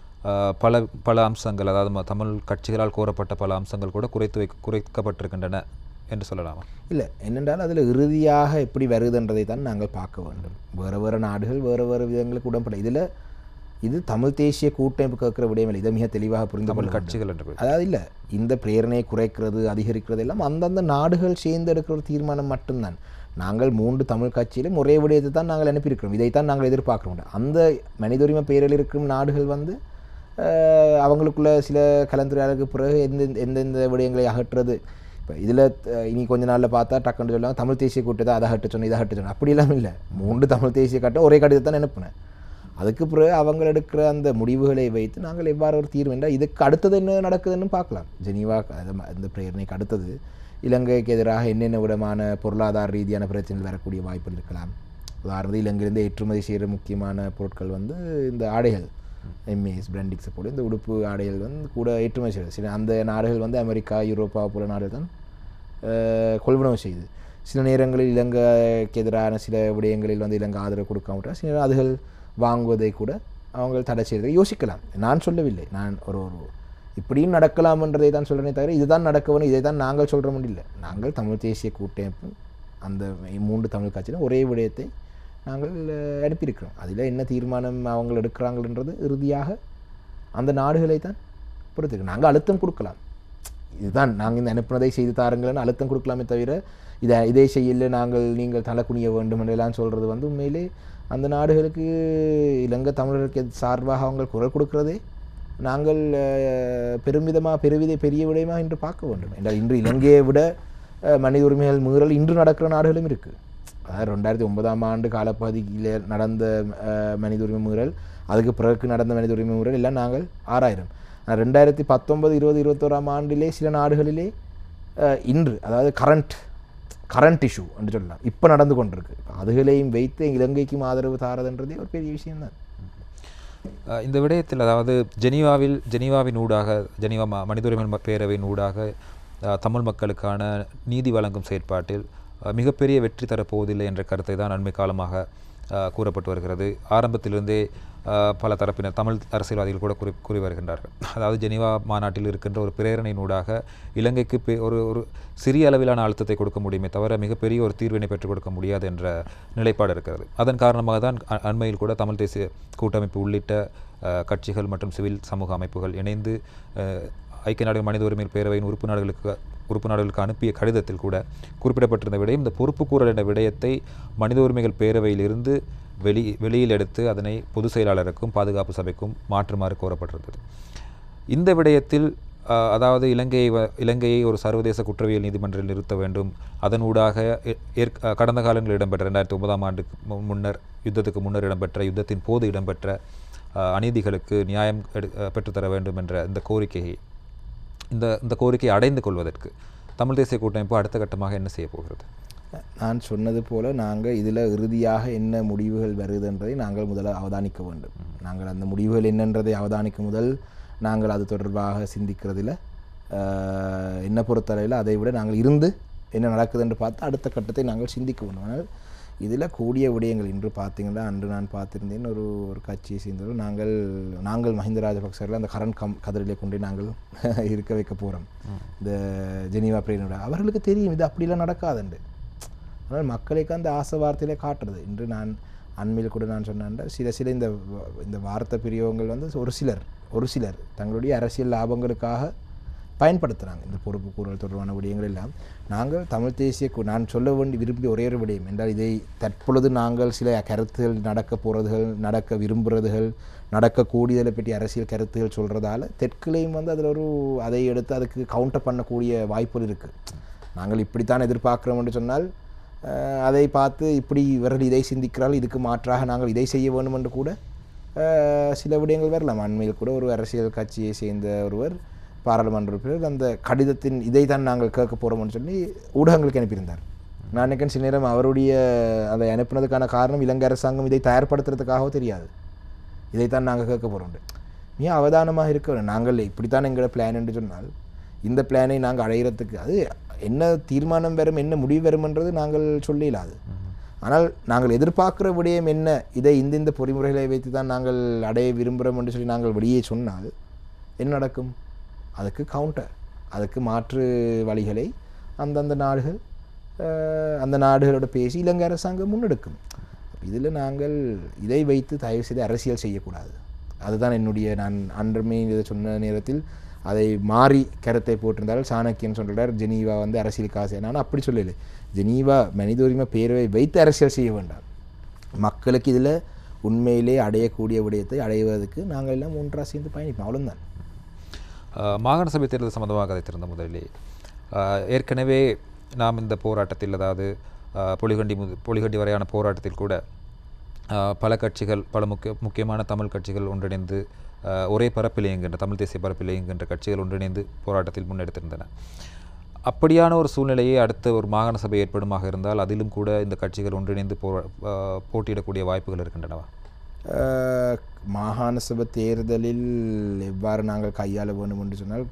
பல அம்சங்கள், அதாவது தமிழ் கட்சிகளால் கோரப்பட்ட பல அம்சங்கள் கூட குறைக்கப்பட்டிருக்கின்றன என்று சொல்லலாமா? இல்லை, என்னென்றால் அதில் இறுதியாக எப்படி வருதுன்றதை தான் நாங்கள் பார்க்க வேண்டும். வேறு நாடுகள் வேறு விதங்களுக்கு உடன்பட இது தமிழ் தேசிய கூட்டமைப்பு கேட்குற விடயமில்லை. இதை மிக தெளிவாக புரிந்து கொள்ள கட்சிகள் என்று. அதாவது இல்லை, இந்த பிரேரணையை குறைக்கிறது அதிகரிக்கிறது எல்லாம் அந்தந்த நாடுகள் சேர்ந்து எடுக்கிற ஒரு தீர்மானம் மட்டும்தான். நாங்கள் 3 தமிழ் கட்சியிலும் ஒரே விடயத்தை தான் நாங்கள் அனுப்பியிருக்கிறோம். இதைத்தான் நாங்கள் எதிர்பார்க்கிறோம். அந்த மனித உரிமை பேரில் இருக்கும் நாடுகள் வந்து அவங்களுக்குள்ள சில கலந்துரையாடலுக்கு பிறகு எந்தெந்த விடயங்களை அகற்றுறது. இப்போ இதில் இனி கொஞ்ச நாளில் பார்த்தா டக்குன்னு சொல்லுவாங்க, தமிழ் தேசிய கூட்டத்தை அதை அகற்ற சொன்னோம் இதை அகற்ற சொன்னோம். அப்படியெல்லாம் இல்லை. 3 தமிழ் தேசிய கட்டம் ஒரே கடிதத்தை தான் அனுப்புனேன். அதுக்கு பிறகு அவங்க எடுக்கிற அந்த முடிவுகளை வைத்து நாங்கள் எவ்வாறு ஒரு தீர்வு என்றால், இதுக்கு அடுத்தது என்ன நடக்குதுன்னு பார்க்கலாம். ஜெனீவா இந்த பிரேரணைக்கு அடுத்தது இலங்கைக்கு எதிராக என்னென்ன விதமான பொருளாதார ரீதியான பிரச்சனைகள் வரக்கூடிய வாய்ப்புகள் இருக்கலாம். உதாரணத்துக்கு இலங்கையிலேருந்து ஏற்றுமதி செய்கிற முக்கியமான பொருட்கள் வந்து இந்த ஆடைகள், எம்ஏஎஸ் பிராண்டிக்ஸை போல இந்த உடுப்பு ஆடைகள் வந்து கூட ஏற்றுமதி செய்யுது. சில அந்த நாடுகள் வந்து அமெரிக்கா, யூரோப்பா போல நாடுகள் தான் கொள்வனவு செய்யுது. சில நேரங்களில் இலங்கைக்கு எதிரான சில விடயங்களில் வந்து இலங்கை ஆதரவு கொடுக்காமட்டால் சில அதுகள் வாங்குவதை கூட அவங்க தடை செய்வதை யோசிக்கலாம். நான் சொல்லவில்லை, நான் ஒரு இப்படியும் நடக்கலாம்ன்றதை தான் சொல்கிறேனே தவிர இதுதான் நடக்க வேணும் இதை தான் நாங்கள் சொல்கிற முடியும் இல்லை. நாங்கள் தமிழ் தேசிய கூட்டமைப்பு அந்த 3 தமிழ் கட்சியிலும் ஒரே விடயத்தை நாங்கள் அனுப்பியிருக்கிறோம். அதில் என்ன தீர்மானம் அவங்க எடுக்கிறாங்கன்றது இறுதியாக அந்த நாடுகளை தான் பொறுத்துக்கு நாங்கள் அழுத்தம் கொடுக்கலாம். இதுதான் நாங்கள் இந்த அனுப்பினதை செய்து தாருங்கள்னு அழுத்தம் கொடுக்கலாமே தவிர இதை செய்யலை நீங்கள் தலை குனிய வேண்டும் என்றெல்லாம் சொல்கிறது வந்து உண்மையிலே அந்த நாடுகளுக்கு இலங்கை தமிழர்களுக்கு சார்பாக அவங்க குரல் கொடுக்கிறதே நாங்கள் பெரிய விடயமாக இன்று பார்க்க வேண்டும். என்றால் இன்று இலங்கையை விட மனித உரிமைகள் மீறல் இன்று நடக்கிற நாடுகளும் இருக்குது. அதாவது 2009ஆம் ஆண்டு காலப்பகுதியில் நடந்த மனித உரிமை மீறல், அதுக்கு பிறகு நடந்த மனித உரிமை மீறல் எல்லாம் நாங்கள் ஆராயிரம். 2019, 2020, 2021ஆம் ஆண்டிலே சில நாடுகளிலே இன்று அதாவது கரண்ட் இஷ்யூ என்று சொல்லலாம் இப்போ நடந்து கொண்டிருக்கு. அதுகளையும் வைத்து இலங்கைக்கும் ஆதரவு தாரதுன்றதே ஒரு பெரிய விஷயம்தான். இந்த விடயத்தில் அதாவது ஜெனீவாவின் ஊடாக ஜெனீவா மனித உரிமை பேரவையின் ஊடாக தமிழ் மக்களுக்கான நீதி வழங்கும் செயற்பாட்டில் மிகப்பெரிய வெற்றி தரப்போவதில்லை என்ற கருத்தை தான் அண்மை காலமாக கூறப்பட்டு வருகிறது. ஆரம்பத்திலிருந்தே பல தரப்பினர் தமிழ் அரசியல்வாதிகள் கூட கூறி வருகின்றார்கள். அதாவது ஜெனீவா மாநாட்டில் இருக்கின்ற ஒரு பிரேரணையினூடாக இலங்கைக்கு ஒரு சிறிய அளவிலான அழுத்தத்தை கொடுக்க முடியுமே தவிர மிகப்பெரிய ஒரு தீர்வினை பெற்றுக் கொடுக்க முடியாது என்ற நிலைப்பாடு இருக்கிறது. அதன் காரணமாக தான் அண்மையில் கூட தமிழ் தேசிய கூட்டமைப்பு உள்ளிட்ட கட்சிகள் மற்றும் சிவில் சமூக அமைப்புகள் இணைந்து ஐக்கிய நாடுகள் மனித உரிமை பேரவையின் உறுப்பு நாடுகளுக்கு அனுப்பிய கடிதத்தில் கூட குறிப்பிடப்பட்டிருந்த விடயம் இந்த பொறுப்புக்கூறல் என்ற விடயத்தை மனித உரிமைகள் பேரவையிலிருந்து வெளியில் எடுத்து அதனை பொதுச் செயலாளருக்கும் பாதுகாப்பு சபைக்கும் மாற்றுமாறு கோரப்பட்டிருந்தது. இந்த விடயத்தில் அதாவது இலங்கையை ஒரு சர்வதேச குற்றவியல் நீதிமன்றில் நிறுத்த வேண்டும், அதனூடாக கடந்த காலங்களில் இடம்பெற்ற 2009ஆம் ஆண்டுக்கு முன்னர் யுத்தத்துக்கு முன்னர் இடம்பெற்ற யுத்தத்தின் போது இடம்பெற்ற அநீதிகளுக்கு நியாயம் பெற்றுத்தர வேண்டும் என்ற இந்த கோரிக்கையை இந்த கோரிக்கையை அடைந்து கொள்வதற்கு தமிழ் தேசிய கூட்டமைப்பு அடுத்த கட்டமாக என்ன செய்ய போகிறது? நான் சொன்னது போல நாங்கள் இதில் இறுதியாக என்ன முடிவுகள் வருது என்பதை நாங்கள் முதல்ல அவதானிக்க வேண்டும். நாங்கள் அந்த முடிவுகள் என்னன்றதை அவதானிக்கும் முதல் நாங்கள் அது தொடர்பாக சிந்திக்கிறதில் என்ன பொறுத்தளவில் அதை விட நாங்கள் இருந்து என்ன நடக்குது என்று பார்த்து அடுத்த கட்டத்தை நாங்கள் சிந்திக்க வேண்டும். ஆனால் இதில் கூடிய விடயங்கள் இன்று பார்த்தீங்கன்னா, அன்று நான் பார்த்திருந்தேன் ஒரு கட்சியை சேர்ந்தவர்கள் நாங்கள் மஹிந்த ராஜபக்சர்கள் அந்த கரண் கதிரிலே கொண்டு நாங்கள் இருக்க வைக்க போகிறோம் இந்த ஜெனீவா பிரேனோட. அவர்களுக்கு தெரியும் இது அப்படிலாம் நடக்காதுண்டு. ஆனால் மக்களுக்கு அந்த ஆசை வார்த்தையிலே காட்டுறது. இன்று நான் அண்மையில் கூட நான் சொன்னேன், சில இந்த வார்த்தை பிரியோகங்கள் வந்து ஒரு சிலர் தங்களுடைய அரசியல் லாபங்களுக்காக பயன்படுத்துகிறாங்க. இந்த பொறுப்பு கூறல் தொடர்பான விடயங்கள் எல்லாம் நாங்கள் தமிழ் தேசிய நான் சொல்ல விரும்பிய ஒரே ஒரு விடயம் என்றால், இதை தற்பொழுது நாங்கள் சில கருத்துகள் நடக்க போகிறதுகள், நடக்க விரும்புகிறதுகள், நடக்கக்கூடியதை பற்றி அரசியல் கருத்துகள் சொல்கிறதால தெற்குலையும் வந்து அதில் அதை எடுத்து அதுக்கு கவுண்டர் பண்ணக்கூடிய வாய்ப்புகள் இருக்குது. நாங்கள் இப்படித்தான் எதிர்பார்க்குறோம் என்று சொன்னால் அதை பார்த்து இப்படி இவர்கள் இதை சிந்திக்கிறார்கள், இதுக்கு மாற்றாக நாங்கள் இதை செய்ய வேண்டும் என்று கூட சில விடயங்கள் வரலாம். அண்மையில் கூட ஒரு அரசியல் கட்சியை சேர்ந்த ஒருவர் பாராளுமன்ற உறுப்பினர் அந்த கடிதத்தின் இதை தான் நாங்கள் கேட்க போகிறோம்னு சொல்லி ஊடகங்களுக்கு அனுப்பியிருந்தார். நான் நினைக்கிறேன் சில நேரம் அவருடைய அதை அனுப்பினதுக்கான காரணம் இலங்கை அரசாங்கம் இதை தயார்படுத்துறதுக்காகவும் தெரியாது, இதைத்தான் நாங்கள் கேட்க போகிறோம். மிக அவதானமாக இருக்க வேண்டும். நாங்கள் இப்படித்தான் எங்களோட பிளான் என்று சொன்னால் இந்த பிளானை நாங்கள் அடைகிறதுக்கு அது என்ன தீர்மானம் வரும், என்ன முடிவு வரும்ன்றது நாங்கள் சொல்லிடாது. ஆனால் நாங்கள் எதிர்பார்க்குற விடயம் என்ன, இதை இந்த பொறிமுறைகளை வைத்து தான் நாங்கள் அடைய விரும்புகிறோம் என்று சொல்லி நாங்கள் வெளியே சொன்னால் என்ன நடக்கும்? அதுக்கு கவுண்டர், அதுக்கு மாற்று வழிகளை அந்த நாடுகளோட பேசி இலங்கை அரசாங்கம் முன்னெடுக்கும். இதில் நாங்கள் இதை வைத்து தயவு செய்து அரசியல் செய்யக்கூடாது. அதுதான் என்னுடைய நான் அன்றுமே இதை சொன்ன நேரத்தில் அதை மாறி கருத்தை போட்டிருந்தால் சாணக்கியன் சொல்கிறார் ஜெனீவா வந்து அரசியலுக்கு ஆசை. நான் அப்படி சொல்லலை. ஜெனீவா மனித உரிமை பேரவை வைத்து அரசியல் செய்ய வேண்டாம். மக்களுக்கு இதில் உண்மையிலே அடையக்கூடிய விடயத்தை அடைவதற்கு நாங்கள் எல்லாம் ஒன்றாக சேர்ந்து பயணிப்போம், அவ்வளோதான். மாகாண சபை தேர்தல் சம்பந்தமாக கதை திறந்த முதலிலே ஏற்கனவே நாம் இந்த போராட்டத்தில், அதாவது பொலிகண்டி வரையான போராட்டத்தில் கூட பல கட்சிகள், பல முக்கியமான தமிழ் கட்சிகள் ஒன்றிணைந்து ஒரே பரப்பில் இயங்குகின்ற தமிழ் தேசிய பரப்பில் இயங்குகின்ற கட்சிகள் ஒன்றிணைந்து போராட்டத்தில் முன்னெடுத்திருந்தன. அப்படியான ஒரு சூழ்நிலையை அடுத்த ஒரு மாகாண சபை ஏற்படுமாக இருந்தால் அதிலும் கூட இந்த கட்சிகள் ஒன்றிணைந்து போட்டியிடக்கூடிய வாய்ப்புகள் இருக்கின்றனவா? மாகாண சபை தேர்தலில் எவ்வாறு நாங்கள் கையாள வேண்டும் என்று சொன்னால்,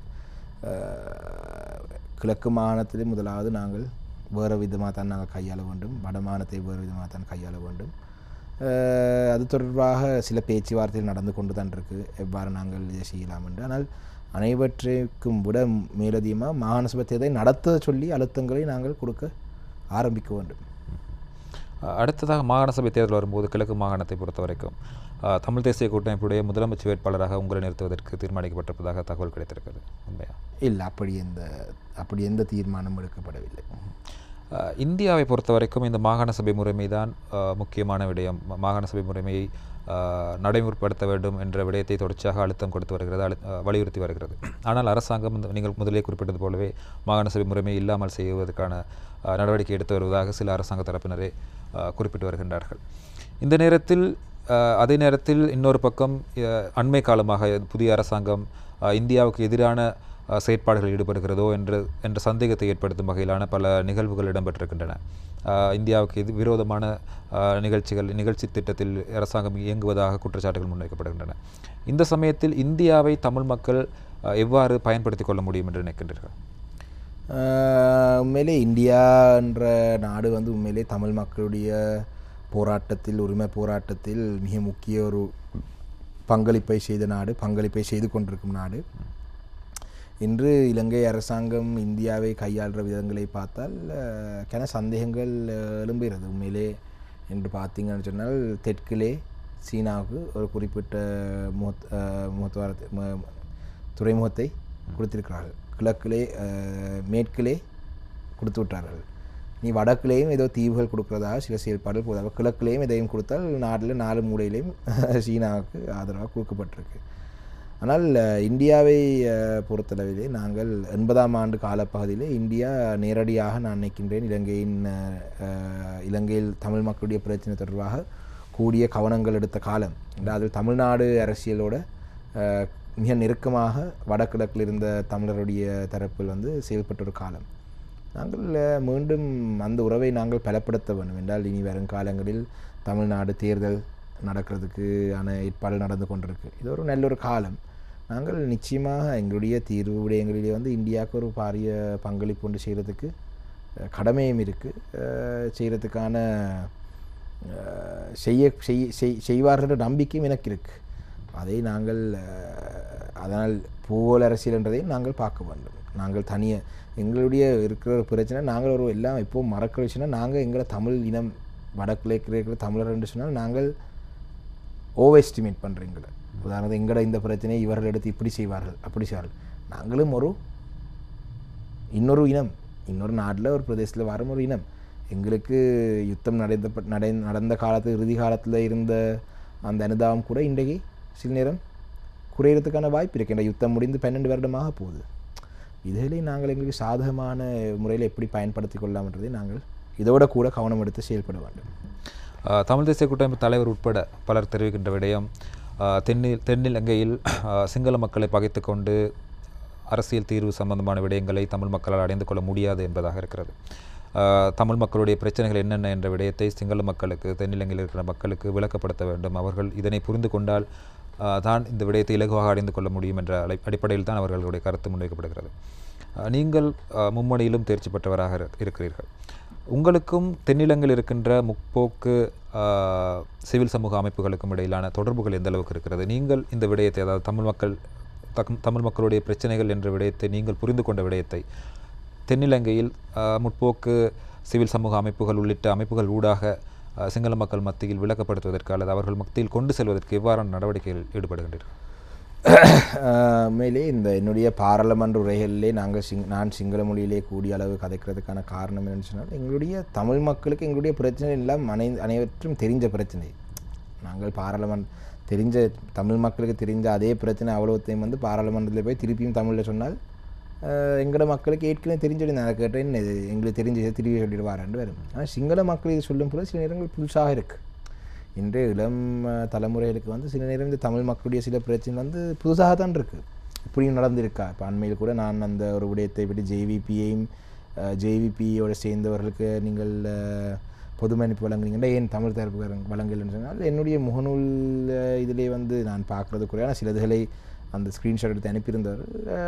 கிழக்கு மாகாணத்திலே முதலாவது நாங்கள் வேறு விதமாக தான் நாங்கள் கையாள வேண்டும், வட மாகாணத்தை வேறு விதமாக தான் கையாள வேண்டும். அது தொடர்பாக சில பேச்சுவார்த்தைகள் நடந்து கொண்டு தான் இருக்குது, எவ்வாறு நாங்கள் இதை செய்யலாம் என்று. ஆனால் அனைவற்றுக்கும் விட மேலதிகமாக மாகாண சபை தேர்தலை நடத்த சொல்லி அழுத்தங்களை நாங்கள் கொடுக்க ஆரம்பிக்க வேண்டும். அடுத்ததாக மாகாண சபை தேர்தல் வரும்போது கிழக்கு மாகாணத்தை பொறுத்த வரைக்கும் தமிழ் தேசிய கூட்டமைப்புடைய முதலமைச்சர் வேட்பாளராக உங்களை நிறுத்துவதற்கு தீர்மானிக்கப்பட்டிருப்பதாக தகவல் கிடைத்திருக்கிறது, உண்மையா? இல்லை, அப்படி எந்த தீர்மானமும் எடுக்கப்படவில்லை. இந்தியாவை பொறுத்த வரைக்கும் இந்த மாகாண சபை முறைமை தான் முக்கியமான விடயம். மாகாண சபை முறைமையை நடைமுறைப்படுத்த வேண்டும் என்ற விடயத்தை தொடர்ச்சியாக அழுத்தம் கொடுத்து வருகிறது, வலியுறுத்தி வருகிறது. ஆனால் அரசாங்கம் நீங்கள் முதலே குறிப்பிட்டது போலவே மாகாண சபை முறைமையை இல்லாமல் செய்வதற்கான நடவடிக்கை எடுத்து வருவதாக சில அரசாங்க தரப்பினரே குறிப்பிட்டு வருகின்றார்கள். இந்த நேரத்தில் அதே நேரத்தில் இன்னொரு பக்கம் அண்மை காலமாக புதிய அரசாங்கம் இந்தியாவுக்கு எதிரான செயற்பாடுகளில் ஈடுபடுகிறதோ என்ற சந்தேகத்தை ஏற்படுத்தும் வகையிலான பல நிகழ்வுகள் இடம்பெற்றிருக்கின்றன. இந்தியாவுக்கு விரோதமான நிகழ்ச்சி திட்டத்தில் அரசாங்கம் இயங்குவதாக குற்றச்சாட்டுகள் முன்வைக்கப்படுகின்றன. இந்த சமயத்தில் இந்தியாவை தமிழ் மக்கள் எவ்வாறு பயன்படுத்தி கொள்ள முடியும் என்று நினைக்கின்றீர்கள்? உண்மையிலே இந்தியா என்ற நாடு வந்து உண்மையிலே தமிழ் மக்களுடைய போராட்டத்தில், உரிமை போராட்டத்தில் மிக முக்கிய ஒரு பங்களிப்பை செய்து கொண்டிருக்கும் நாடு. இன்று இலங்கை அரசாங்கம் இந்தியாவை கையாளுற விதங்களை பார்த்தால் சந்தேகங்கள் எழும்புகிறது. உண்மையிலே என்று பார்த்தீங்கன்னு சொன்னால், தெற்கிலே சீனாவுக்கு ஒரு குறிப்பிட்ட துறைமுகத்தை கொடுத்திருக்கிறார்கள், கிழக்கிலே மேற்கிலே கொடுத்து விட்டார்கள். நீ வடக்கிலேயும் ஏதோ தீவுகள் கொடுக்குறதாக சில செயல்பாடுகள் போதாக, கிழக்கிலேயும் எதையும் கொடுத்தால் நாட்டில் 4 மூலையிலையும் சீனாவுக்கு ஆதரவாக கொடுக்கப்பட்டிருக்கு. ஆனால் இந்தியாவை பொறுத்தளவிலே நாங்கள் 80ஆம் ஆண்டு காலப்பகுதியிலே இந்தியா நேரடியாக நான் நினைக்கின்றேன் இலங்கையில் தமிழ் மக்களுடைய பிரச்சனை தொடர்பாக கூடிய கவனங்கள் எடுத்த காலம். அதில் தமிழ்நாடு அரசியலோட மிக நெருக்கமாக வடகிழக்கில் இருந்த தமிழருடைய தரப்பில் செயல்பட்ட ஒரு காலம். நாங்கள் மீண்டும் அந்த உறவை நாங்கள் பலப்படுத்த வேண்டும் என்றால் இனி வரும் காலங்களில் தமிழ்நாடு தேர்தல் நடக்கிறதுக்கு ஏற்பாடு நடந்து கொண்டிருக்கு. இது ஒரு நல்ல ஒரு காலம். நாங்கள் நிச்சயமாக எங்களுடைய தீர்வு விடயங்களிலே இந்தியாவுக்கு ஒரு பாரிய பங்களிப்பு ஒன்று செய்கிறதுக்கு கடமையும் இருக்குது. செய்கிறதுக்கான செய்வார்கள் நம்பிக்கையும் எனக்கு இருக்குது. அதை நாங்கள் அதனால் பூகோள அரசியல் என்றதையும் நாங்கள் பார்க்க வேண்டும். நாங்கள் தனியாக எங்களுடைய இருக்கிற ஒரு பிரச்சனை நாங்கள் ஒரு எல்லாம் இப்போது மறக்கிற விஷயம்னா நாங்கள் எங்களை தமிழ் இனம் வடக்கிழக்கில் இருக்கிற தமிழர் என்று சொன்னால் நாங்கள் ஓவர் எஸ்டிமேட் பண்ணுறீங்கள. உதாரணத்துக்கு எங்கட இந்த பிரச்சனையை இவர்கள் எடுத்து இப்படி செய்வார்கள் அப்படி செய்வார்கள். நாங்களும் இன்னொரு இனம், இன்னொரு நாட்டில் ஒரு பிரதேசத்தில் வரும் ஒரு இனம். எங்களுக்கு யுத்தம் நடந்த காலத்து இறுதி காலத்தில் இருந்த அந்த அனுதாபம் கூட இன்றைக்கு சில நேரம் குறையிறதுக்கான வாய்ப்பு இருக்கு. இந்த யுத்தம் முடிந்து 12 வருடமாக போகுது. இதிலே நாங்கள் எங்களுக்கு சாதகமான முறையில் எப்படி பயன்படுத்தி கொள்ளலாம்ன்றதை நாங்கள் இதோட கூட கவனம் எடுத்து செயல்பட வேண்டும். தமிழ் தேசிய கூட்டமைப்பு தலைவர் உட்பட பலர் தெரிவிக்கின்ற விடயம் தென்னிலங்கையில் சிங்கள மக்களை பகைத்து கொண்டு அரசியல் தீர்வு சம்பந்தமான விடயங்களை தமிழ் மக்களால் அடைந்து கொள்ள முடியாது என்பதாக இருக்கிறது. தமிழ் மக்களுடைய பிரச்சனைகள் என்னென்ன என்ற விடயத்தை சிங்கள மக்களுக்கு, தென்னிலங்கையில் இருக்கிற மக்களுக்கு விளக்கப்படுத்த வேண்டும். அவர்கள் இதனை புரிந்து கொண்டால் தான் இந்த விடயத்தை இலகுவாக அடைந்து கொள்ள முடியும் என்ற அடிப்படையில் தான் அவர்களுடைய கருத்து முன்வைக்கப்படுகிறது. நீங்கள் மும்மொழியிலும் தேர்ச்சி பெற்றவராக இருக்கிறீர்கள். உங்களுக்கும் தென்னிலங்கையில் இருக்கின்ற முற்போக்கு சிவில் சமூக அமைப்புகளுக்கும் இடையிலான தொடர்புகள் எந்த அளவுக்கு இருக்கிறது? நீங்கள் இந்த விடயத்தை, அதாவது தமிழ் மக்களுடைய பிரச்சனைகள் என்ற விடயத்தை நீங்கள் புரிந்து கொண்ட விடயத்தை தென்னிலங்கையில் முற்போக்கு சிவில் சமூக அமைப்புகள் உள்ளிட்ட அமைப்புகள் ஊடாக சிங்கள மக்கள் மத்தியில் விளக்கப்படுத்துவதற்கு அல்லது அவர்கள் மத்தியில் கொண்டு செல்வதற்கு எவ்வாறான நடவடிக்கைகள் ஈடுபடுகின்றீர்கள்? உண்மையிலே என்னுடைய பாராளுமன்ற உரைகளிலே நான் சிங்கள மொழியிலே கூடிய அளவு கதைக்கிறதுக்கான காரணம் என்னன்னு சொன்னால், எங்களுடைய தமிழ் மக்களுக்கு எங்களுடைய பிரச்சனை எல்லாம் அனைவற்றும் தெரிஞ்ச பிரச்சனை. நாங்கள் தெரிஞ்ச தமிழ் மக்களுக்கு தெரிஞ்ச அதே பிரச்சனை அவ்வளோத்தையும் பாராளுமன்றத்தில் போய் திருப்பியும் தமிழில் சொன்னால் எங்களோட மக்களுக்கு ஏற்கனவே தெரிஞ்சு நான் கேட்டேன், எங்களுக்கு தெரிஞ்ச திருப்பி சொல்லிட்டு வரேன் வரும். ஆனால் சிங்கள மக்கள் இது சொல்லும் போது சில நேரங்கள் புதுசாக இருக்குது. இன்றைய இளம் தலைமுறைகளுக்கு சில நேரம் இந்த தமிழ் மக்களுடைய சில பிரச்சனை புதுசாக தான் இருக்குது. இப்படியும் நடந்திருக்கா? இப்போ அண்மையில் கூட நான் அந்த ஒரு விடயத்தை விட்டு ஜேவிபியோட சேர்ந்தவர்களுக்கு நீங்கள் பொது மன்னிப்பு வழங்குறீங்கன்னா ஏன் தமிழ் தரப்பு வழங்கலைன்னு சொன்னால், என்னுடைய முகநூல் இதிலே நான் பார்க்குறது குறையான சிலதுகளை அந்த ஸ்க்ரீன்ஷாட் எடுத்து அனுப்பியிருந்தவர்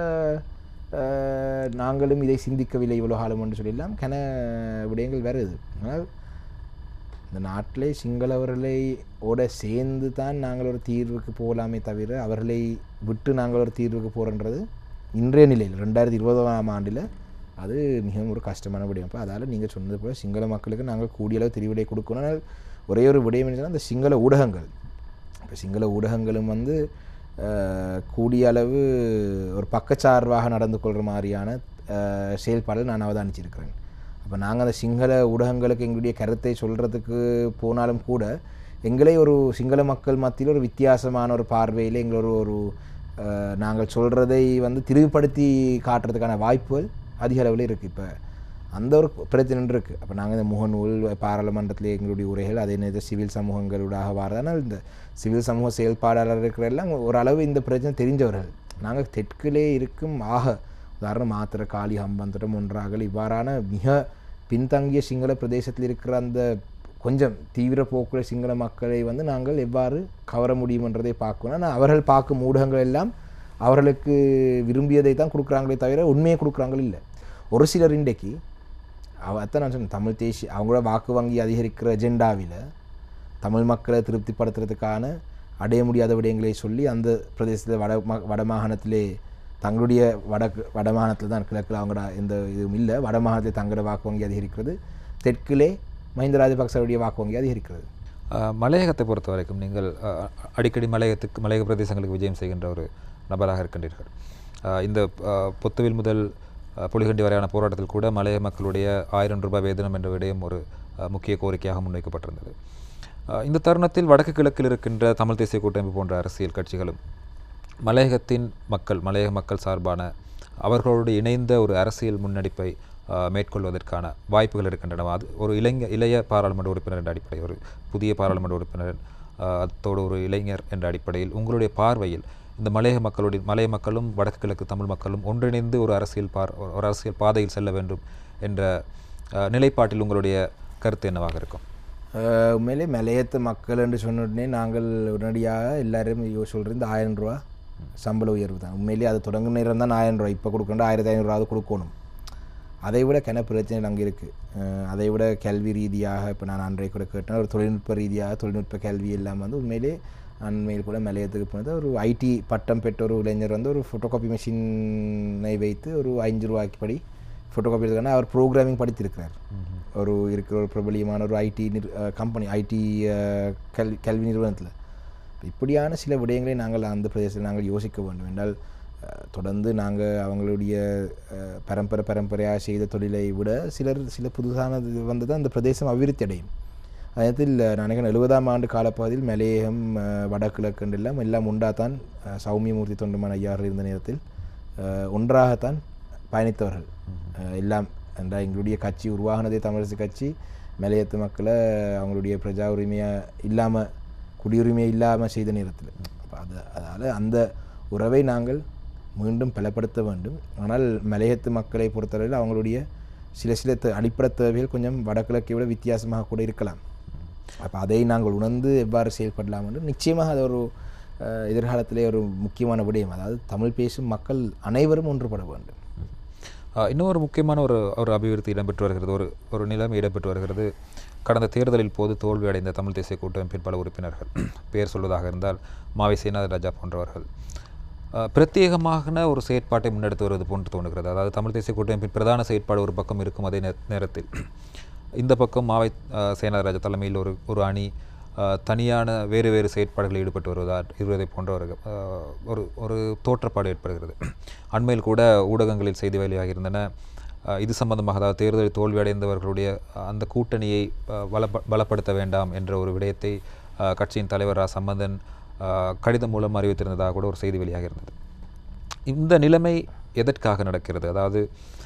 நாங்களும் இதை சிந்திக்கவில்லை இவ்வளோ காலம் என்று சொல்லலாம் விடயங்கள் வருது. ஆனால் இந்த நாட்டிலே சிங்களவர்களோட சேர்ந்து தான் நாங்கள் ஒரு தீர்வுக்கு போகலாமே தவிர அவர்களை விட்டு நாங்கள் ஒரு தீர்வுக்கு போகிறன்றது இன்றைய நிலையில் 2020ஆம் ஆண்டில் அது மிகவும் ஒரு கஷ்டமான விடயம். அப்போ அதால் நீங்கள் சொன்னது போல் சிங்கள மக்களுக்கு நாங்கள் கூடிய அளவு தெரிவிடை கொடுக்கணும். ஆனால் ஒரே ஒரு விடயம் என்னன்னா, அந்த சிங்கள ஊடகங்கள், இப்போ சிங்கள ஊடகங்களும் கூடிய அளவு ஒரு பக்கச்சார்பாக நடந்து கொள்கிற மாதிரியான செயல்பாடுகள் நான் அவதானிச்சிருக்கிறேன். அப்போ நாங்கள் அந்த சிங்கள ஊடகங்களுக்கு எங்களுடைய கருத்தை சொல்கிறதுக்கு போனாலும் கூட எங்களை ஒரு சிங்கள மக்கள் மத்தியில் ஒரு வித்தியாசமான ஒரு பார்வையில் எங்களோட ஒரு நாங்கள் சொல்கிறதை திரிவுபடுத்தி காட்டுறதுக்கான வாய்ப்புகள் அதிக அளவில் இருக்குது. இப்போ அந்த ஒரு பிரச்சனை இருக்குது. அப்போ நாங்கள் இந்த முகநூல் பாராளுமன்றத்தில் எங்களுடைய உரைகள் அதே நேரத்தில் சிவில் சமூகங்களூடாக வரதானால் இந்த சிவில் சமூக செயல்பாடாளர் இருக்கிறெல்லாம் ஓரளவு இந்த பிரச்சனை தெரிஞ்சவர்கள். நாங்கள் தெற்கிலே இருக்கும் உதாரணம் மாத்திர காளி ஹம்பந்தரம் ஒன்றாகல் இவ்வாறான மிக பின்தங்கிய சிங்கள பிரதேசத்தில் இருக்கிற அந்த கொஞ்சம் தீவிர போக்குள்ள சிங்கள மக்களை நாங்கள் எவ்வாறு கவர முடியுமென்றதை பார்க்கணும். ஆனால் அவர்கள் பார்க்கும் ஊடகங்கள் எல்லாம் அவர்களுக்கு விரும்பியதை தான் கொடுக்குறாங்களே தவிர உண்மையை கொடுக்குறாங்களே இல்லை. ஒரு சிலர் இன்றைக்கு அதான் நான் சொன்னேன், தமிழ் தேசிய அவங்களோட வாக்கு வங்கி அதிகரிக்கிற எஜெண்டாவில் தமிழ் மக்களை திருப்திப்படுத்துறதுக்கான அடைய முடியாத விடயங்களை சொல்லி அந்த பிரதேசத்தில் வடமாகாணத்திலே தங்களுடைய வடமாகாணத்தில் தான் கிழக்கில் அவங்களோட எந்த இதுவும் இல்லை, வடமாகாணத்தில் தங்களோட வாக்கு வங்கி அதிகரிக்கிறது, தெற்கிலே மஹிந்த ராஜபக்சவுடைய வாக்கு வங்கி அதிகரிக்கிறது. மலையகத்தை பொறுத்த வரைக்கும் நீங்கள் அடிக்கடி மலையக பிரதேசங்களுக்கு விஜயம் செய்கின்ற ஒரு நபராக இருக்கின்றீர்கள். இந்த பொத்துவில் முதல் புலிகண்டி வரையான போராட்டத்தில் கூட மலைய மக்களுடைய 1000 ரூபாய் வேதனம் என்ற விடயம் ஒரு முக்கிய கோரிக்கையாக முன்வைக்கப்பட்டிருந்தது. இந்த தருணத்தில் வடக்கு கிழக்கில் இருக்கின்ற தமிழ் தேசிய கூட்டமைப்பு போன்ற அரசியல் கட்சிகளும் மலையகத்தின் மக்கள், மலையக மக்கள் சார்பான அவர்களோடு இணைந்த ஒரு அரசியல் முன்னெடுப்பை மேற்கொள்வதற்கான வாய்ப்புகள் இருக்கின்றன. அது ஒரு இளைய பாராளுமன்ற உறுப்பினர் என்ற அடிப்படை, ஒரு புதிய பாராளுமன்ற உறுப்பினர், அத்தோடு ஒரு இளைஞர் என்ற அடிப்படையில் உங்களுடைய பார்வையில் இந்த மலைய மக்களும் வடக்கு கிழக்கு தமிழ் மக்களும் ஒன்றிணைந்து ஒரு அரசியல் பாதையில் செல்ல வேண்டும் என்ற நிலைப்பாட்டில் உங்களுடைய கருத்து என்னவாக இருக்கும்? உண்மையிலே மலையத்து மக்கள் என்று சொன்ன உடனே நாங்கள் உடனடியாக எல்லாரும் சொல்கிறது இந்த 1000 ரூபா சம்பள உயர்வு தான். உண்மையிலே அது தொடங்கும் நேரம் தான் 1000 ரூபா, இப்போ கொடுக்கணும் 1500 கொடுக்கணும். அதை விட பிரச்சனை அங்கே இருக்குது. அதை விட கல்வி ரீதியாக இப்போ நான் அன்றைய கூட கேட்டேன், ஒரு தொழில்நுட்ப ரீதியாக தொழில்நுட்ப கல்வி எல்லாம் வந்து உண்மையிலே அண்மையில் கூட மலையத்துக்கு போனது ஒரு ஐடி பட்டம் பெற்ற ஒரு இளைஞர் வந்து ஒரு ஃபோட்டோ காப்பி மிஷினை வைத்து ஒரு 5 ரூபாய்க்கு படி ஃபோட்டோ காப்பி எடுத்துக்கான அவர் ப்ரோக்ராமிங் படித்திருக்கிறார். இருக்கிற ஒரு பிரபலியமான ஒரு ஐடி கம்பெனி, ஐடி கல்வி நிறுவனத்தில். இப்படியான சில விடயங்களை நாங்கள் அந்த பிரதேசத்தில் நாங்கள் யோசிக்க வேண்டும் என்றால், தொடர்ந்து நாங்கள் அவங்களுடைய பரம்பரையாக செய்த தொழிலை விட சில புதுசானது வந்து தான் அந்த பிரதேசம் அபிவிருத்தி அடையும். அதத்தில் நான் 70ஆம் ஆண்டு காலப்பகுதியில் மலையகம் வடகிழக்கு எல்லாம் உண்டாத்தான் சௌமியமூர்த்தி தொண்டமான் ஐயாறு இருந்த நேரத்தில் ஒன்றாகத்தான் பயணித்தவர்கள் எல்லாம். என்றால் எங்களுடைய கட்சி உருவாகினதே தமிழரசு கட்சி மலையத்து மக்களை அவங்களுடைய பிரஜா உரிமையாக இல்லாமல், குடியுரிமையை இல்லாமல் செய்த நேரத்தில். அதனால் அந்த உறவை நாங்கள் மீண்டும் பலப்படுத்த வேண்டும். ஆனால் மலையத்து மக்களை பொறுத்தவரையில் அவங்களுடைய சில அடிப்படை தேவைகள் கொஞ்சம் வடகிழக்கை விட வித்தியாசமாக கூட இருக்கலாம். அப்போ அதை நாங்கள் உணர்ந்து எவ்வாறு செயல்படலாம் என்று நிச்சயமாக அது ஒரு எதிர்காலத்திலே ஒரு முக்கியமான விடயம். அதாவது தமிழ் பேசும் மக்கள் அனைவரும் ஒன்றுபட வேண்டும். இன்னொரு முக்கியமான ஒரு அபிவிருத்தி இடம்பெற்று வருகிறது, ஒரு நிலைமை இடம்பெற்று வருகிறது. கடந்த தேர்தலில் போது தோல்வி அடைந்த தமிழ் தேசிய கூட்டமைப்பின் பல உறுப்பினர்கள், பெயர் சொல்வதாக இருந்தால் மாவை சேனாதிராஜா போன்றவர்கள், பிரத்யேகமான ஒரு செயற்பாட்டை முன்னெடுத்து வருவது போன்று தோன்றுகிறது. அதாவது தமிழ் தேசிய கூட்டமைப்பின் பிரதான செயற்பாடு ஒரு பக்கம் இருக்கும், அதே நேரத்தில் இந்த பக்கம் மாவை சேனாதிராஜா தலைமையில் ஒரு அணி தனியான வேறு செயற்பாடுகளில் ஈடுபட்டு வருவதை போன்ற ஒரு தோற்றப்பாடு ஏற்படுகிறது. அண்மையில் கூட ஊடகங்களில் செய்தி வெளியாக இருந்தன. இது சம்பந்தமாக, அதாவது தேர்தலில் தோல்வியடைந்தவர்களுடைய அந்த கூட்டணியை பலப்படுத்த வேண்டாம் என்ற ஒரு விடயத்தை கட்சியின் தலைவர் சம்பந்தன் கடிதம் மூலம் அறிவித்திருந்ததாக கூட ஒரு செய்தி வெளியாக இருந்தது. இந்த நிலைமை எதற்காக நடக்கிறது? அதாவது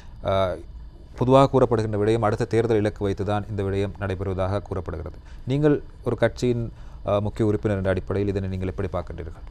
பொதுவாக கூறப்படுகின்ற விடயம் அடுத்த தேர்தல் இலக்கு வைத்து தான் இந்த விடயம் நடைபெறுவதாக கூறப்படுகிறது. நீங்கள் ஒரு கட்சியின் முக்கிய உறுப்பினர் என்ற அடிப்படையில் இதனை நீங்கள் எப்படி பார்க்கின்றீர்கள்?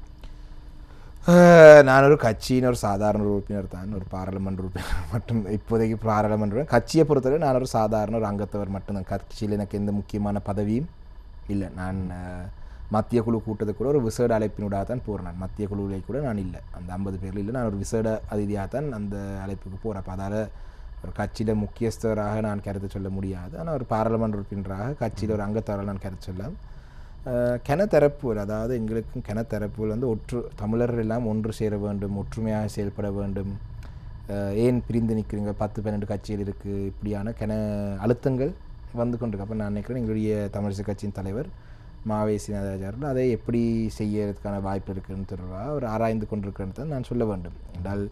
நான் ஒரு கட்சியின் ஒரு சாதாரண உறுப்பினர் தான், ஒரு பாராளுமன்ற உறுப்பினர் மட்டும். இப்போதைக்கு பாராளுமன்ற கட்சியை பொறுத்தவரை நான் ஒரு சாதாரண ஒரு அங்கத்தவர் மட்டும்தான். கட்சியில் எனக்கு எந்த முக்கியமான பதவியும் இல்லை. நான் மத்திய குழு கூட்டத்துக்கு கூட ஒரு விசேட அழைப்பினூடாக தான் போகிறேன். நான் மத்திய குழுவிலே கூட நான் இல்லை, அந்த 50 பேரில் இல்லை. நான் ஒரு விசேட அதிதியாகத்தான் அந்த அழைப்புக்கு போகிறேன். அப்போ அதால் ஒரு கட்சியில் முக்கியஸ்தராக நான் கருத்து சொல்ல முடியாது. ஆனால் ஒரு பாராளுமன்ற உறுப்பினராக கட்சியில் ஒரு அங்கத்தவராக நான் கருத்து சொல்லலாம். கெனத்தரப்புகள், அதாவது எங்களுக்கும் கெனத்தரப்புகள் வந்து தமிழர்கள் எல்லாம் ஒன்று சேர வேண்டும், ஒற்றுமையாக செயல்பட வேண்டும். ஏன் பிரிந்து நிற்கிறீங்க, 10-12 கட்சிகள் இருக்குது, இப்படியான அழுத்தங்கள் வந்து கொண்டிருக்கு. அப்போ நான் நினைக்கிறேன் எங்களுடைய தமிழிசை கட்சியின் தலைவர் மாவை சேனாதிராஜா அதை எப்படி செய்யறதுக்கான வாய்ப்பு இருக்குன்னு தொடர்பாக அவர் ஆராய்ந்து கொண்டிருக்கிறது தான் நான் சொல்ல வேண்டும். என்றால்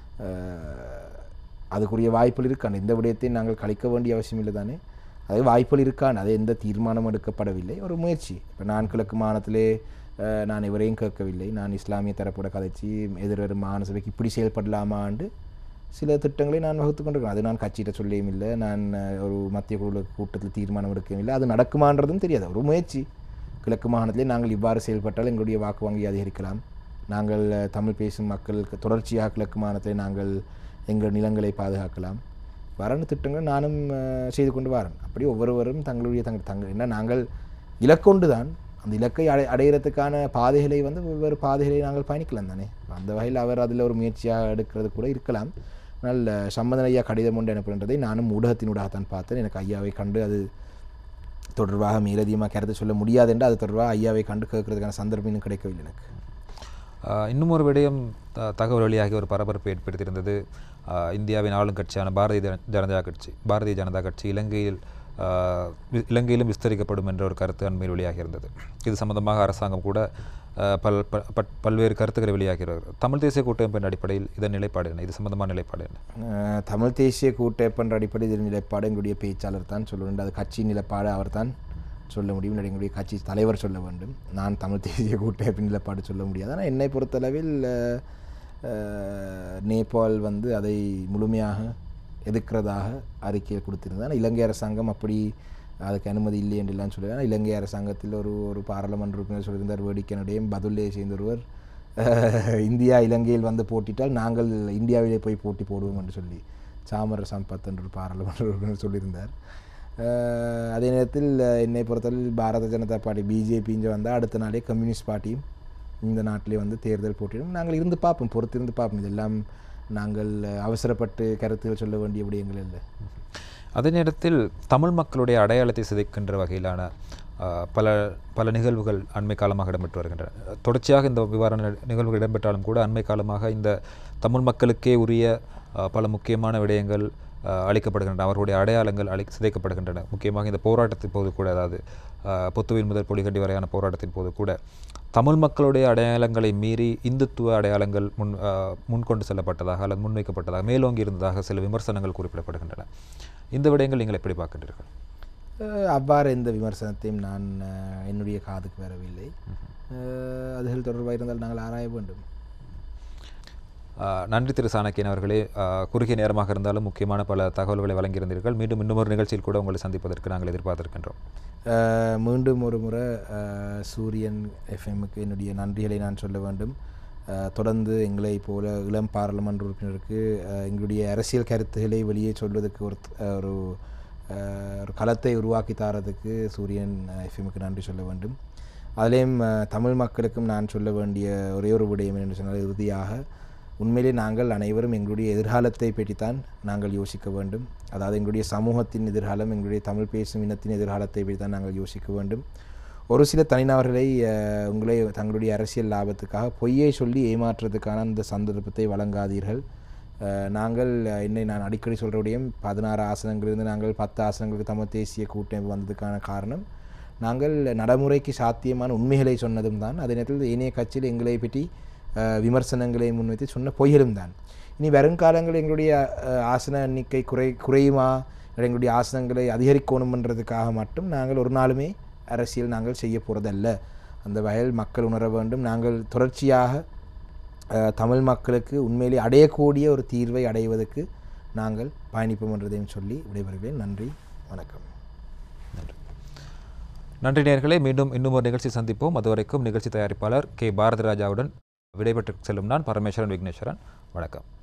அதுக்குரிய வாய்ப்புகள் இருக்கான, இந்த விடயத்தை நாங்கள் கழிக்க வேண்டிய அவசியம் இல்லை தானே. அது வாய்ப்புகள் இருக்கான, அது எந்த தீர்மானம் எடுக்கப்படவில்லை, ஒரு முயற்சி. இப்போ நான் கிழக்கு மாநிலத்திலே நான் எவரையும் கேட்கவில்லை. நான் இஸ்லாமிய தரப்போட கதைச்சி எதிர்வரும் மாகாண சபைக்கு இப்படி செயல்படலாமான்னு சில திட்டங்களை நான் வகுத்து கொண்டிருக்கேன். அது நான் கட்சியிட்ட சொல்லியும் இல்லை, நான் ஒரு மத்திய குழு கூட்டத்தில் தீர்மானம் எடுக்கவும் இல்லை. அது நடக்குமான்றதும் தெரியாது, ஒரு முயற்சி. கிழக்கு மாகாணத்திலே நாங்கள் இவ்வாறு செயல்பட்டால் எங்களுடைய வாக்கு வங்கி அதிகரிக்கலாம். நாங்கள் தமிழ் பேசும் மக்களுக்கு தொடர்ச்சியாக கிழக்கு மாகாணத்தில் நாங்கள் எங்கள் நிலங்களை பாதுகாக்கலாம். வரணும் திட்டங்கள் நானும் செய்து கொண்டு வரேன். அப்படி ஒவ்வொருவரும் தங்களுடைய தங்கள் என்ன நாங்கள் இலக்கொண்டு தான் அந்த இலக்கை அடைகிறதுக்கான பாதைகளை வந்து வெவ்வேறு பாதைகளை நாங்கள் பயணிக்கலாம் தானே. அந்த வகையில் அவர் அதில் ஒரு முயற்சியாக எடுக்கிறது கூட இருக்கலாம். ஆனால் சம்பந்தன் ஐயா கடிதம் ஒன்று எனப்படுன்றதை நானும் ஊடகத்தினூடாகத்தான் பார்த்தேன். எனக்கு ஐயாவை கண்டு அது தொடர்பாக மேலதிகமாக கருத்து சொல்ல முடியாது என்று அது தொடர்பாக ஐயாவை கண்டு கேட்கறதுக்கான சந்தர்ப்பம் இன்னும் கிடைக்கவில்லை எனக்கு. இன்னும் ஒரு விடயம் தகவல் வழியாகி ஒரு பரபரப்பை ஏற்படுத்தியிருந்தது. இந்தியாவின் ஆளும் கட்சியான பாரதிய ஜனதா கட்சி இலங்கையிலும் விஸ்தரிக்கப்படும் என்ற ஒரு கருத்து அண்மையில் வெளியாகி இருந்தது. இது சம்பந்தமாக அரசாங்கம் கூட பல்வேறு கருத்துக்களை வெளியாகிறது. தமிழ் தேசிய கூட்டமைப்பின் அடிப்படையில் இதன் நிலைப்பாடு என்ன? இது சம்பந்தமான நிலைப்பாடு என்ன? தமிழ் தேசிய கூட்டமைப்பின் அடிப்படையில் இதன் நிலைப்பாடு எங்களுடைய பேச்சாளர் தான் சொல்லுவேன். அது கட்சி நிலைப்பாடு அவர் தான் சொல்ல முடியும், இல்லை எங்களுடைய கட்சி தலைவர் சொல்ல வேண்டும். நான் தமிழ் தேசிய கூட்டமைப்பின் நிலைப்பாடு சொல்ல முடியாது. ஆனால் என்னை பொறுத்தளவில் நேபாள் வந்து அதை முழுமையாக எதிர்க்கிறதாக அறிக்கையில் கொடுத்திருந்தார். இலங்கை அரசாங்கம் அப்படி அதுக்கு அனுமதி இல்லை என்றெல்லாம் சொல்லுவாங்க. இலங்கை அரசாங்கத்தில் ஒரு பாராளுமன்ற உறுப்பினர் சொல்லியிருந்தார், வேடிக்கையிடையும் பதுல்லையை சேர்ந்தொருவர் இந்தியா இலங்கையில் வந்து போட்டிட்டால் நாங்கள் இந்தியாவிலே போய் போட்டி போடுவோம் என்று சொல்லி சாமர சம்பத் என்ற ஒரு பாராளுமன்ற உறுப்பினர் சொல்லியிருந்தார். அதே நேரத்தில் என்னை பொறுத்தவரையில் பாரத ஜனதா பார்ட்டி பிஜேபி இங்கே வந்தால் அடுத்த நாளே கம்யூனிஸ்ட் பார்ட்டியும் இந்த நாட்டிலே வந்து தேர்தல் போட்டியிடும். நாங்கள் இருந்து பார்ப்போம், பொறுத்திருந்து பார்ப்போம். இதெல்லாம் நாங்கள் அவசரப்பட்டு கருத்துகள் சொல்ல வேண்டிய விடயங்கள் இல்லை. அதே நேரத்தில் தமிழ் மக்களுடைய அடையாளத்தை சிதைக்கின்ற வகையிலான பல நிகழ்வுகள் அண்மை காலமாக இடம்பெற்று வருகின்றன. தொடர்ச்சியாக இந்த விவகார நிகழ்வுகள் இடம்பெற்றாலும் கூட அண்மை காலமாக இந்த தமிழ் மக்களுக்கே உரிய பல முக்கியமான விடயங்கள் அளிக்கப்படுகின்றன, அவர்களுடைய அடையாளங்கள் சிதைக்கப்படுகின்றன. முக்கியமாக இந்த போராட்டத்தின் போது கூட, அதாவது பொத்துவில் முதல் பொலிகண்டி வரையான போராட்டத்தின் போது கூட தமிழ் மக்களுடைய அடையாளங்களை மீறி இந்துத்துவ அடையாளங்கள் முன்கொண்டு செல்லப்பட்டதாக அல்லது முன்வைக்கப்பட்டதாக மேலோங்கி இருந்ததாக சில விமர்சனங்கள் குறிப்பிடப்படுகின்றன. இந்த விடயங்கள் நீங்கள் எப்படி பார்க்கின்றீர்கள்? அவ்வாறு எந்த விமர்சனத்தையும் நான் என்னுடைய காதுக்கு வரவில்லை. அதுகள் தொடர்பாக இருந்தால் நாங்கள் ஆராய வேண்டும். நன்றி திரு சாணக்கியன் அவர்களே. குறுகிய நேரமாக இருந்தாலும் முக்கியமான பல தகவல்களை வழங்கியிருந்தீர்கள். மீண்டும் இன்னொரு நிகழ்ச்சியில் கூட உங்களை சந்திப்பதற்கு நாங்கள் எதிர்பார்த்திருக்கின்றோம். மீண்டும் ஒரு முறை சூரியன் எஃப்எம்முக்கு என்னுடைய நன்றிகளை நான் சொல்ல வேண்டும். தொடர்ந்து எங்களை போல இளம் பாராளுமன்ற உறுப்பினருக்கு எங்களுடைய அரசியல் கருத்துக்களை வெளியே சொல்வதற்கு ஒரு களத்தை உருவாக்கி தாரதுக்கு சூரியன் எஃப்எம்முக்கு நன்றி சொல்ல வேண்டும். அதிலேயும் தமிழ் மக்களுக்கும் நான் சொல்ல வேண்டிய ஒரே ஒரு விடயம் என்று சொன்னால், இறுதியாக உண்மையிலே நாங்கள் அனைவரும் எங்களுடைய எதிர்காலத்தை பற்றித்தான் நாங்கள் யோசிக்க வேண்டும். அதாவது எங்களுடைய சமூகத்தின் எதிர்காலம், எங்களுடைய தமிழ் பேசும் இனத்தின் எதிர்காலத்தை பற்றித்தான் நாங்கள் யோசிக்க வேண்டும். ஒரு சில தனிநபர்களை உங்களை தங்களுடைய அரசியல் லாபத்துக்காக பொய்யை சொல்லி ஏமாற்றுறதுக்கான அந்த சந்தர்ப்பத்தை வழங்காதீர்கள். நான் அடிக்கடி சொல்கிறோடையும் 16 ஆசனங்களிலிருந்து நாங்கள் 10 ஆசனங்களுக்கு தமிழ் தேசிய கூட்டமைப்பு வந்ததுக்கான காரணம் நாங்கள் நடைமுறைக்கு சாத்தியமான உண்மைகளை சொன்னதும் தான். அதே நேரத்தில் ஏனைய கட்சியில் எங்களை பற்றி விமர்சனங்களை முன்வைத்து சொன்ன பொய்களும் தான். இனி வருங்காலங்களில் எங்களுடைய ஆசன எண்ணிக்கை குறையுமா, எங்களுடைய ஆசனங்களை அதிகரிக்கணும்ன்றதுக்காக மட்டும் நாங்கள் ஒரு நாளுமே அரசியல் நாங்கள் செய்ய போகிறதல்ல. அந்த வகையில் மக்கள் உணர வேண்டும். நாங்கள் தொடர்ச்சியாக தமிழ் மக்களுக்கு உண்மையிலே அடையக்கூடிய ஒரு தீர்வை அடைவதற்கு நாங்கள் பயணிப்போம் என்றதையும் சொல்லி விடைபெறுகிறேன். நன்றி, வணக்கம். நன்றி நேயர்களே. மீண்டும் இன்னும் ஒரு நிகழ்ச்சி சந்திப்போம். அதுவரைக்கும் நிகழ்ச்சி தயாரிப்பாளர் கே பாரதிராஜாவுடன் விடைபெற்று செல்லும் நான் பரமேஸ்வரன் விக்னேஸ்வரன். வணக்கம்.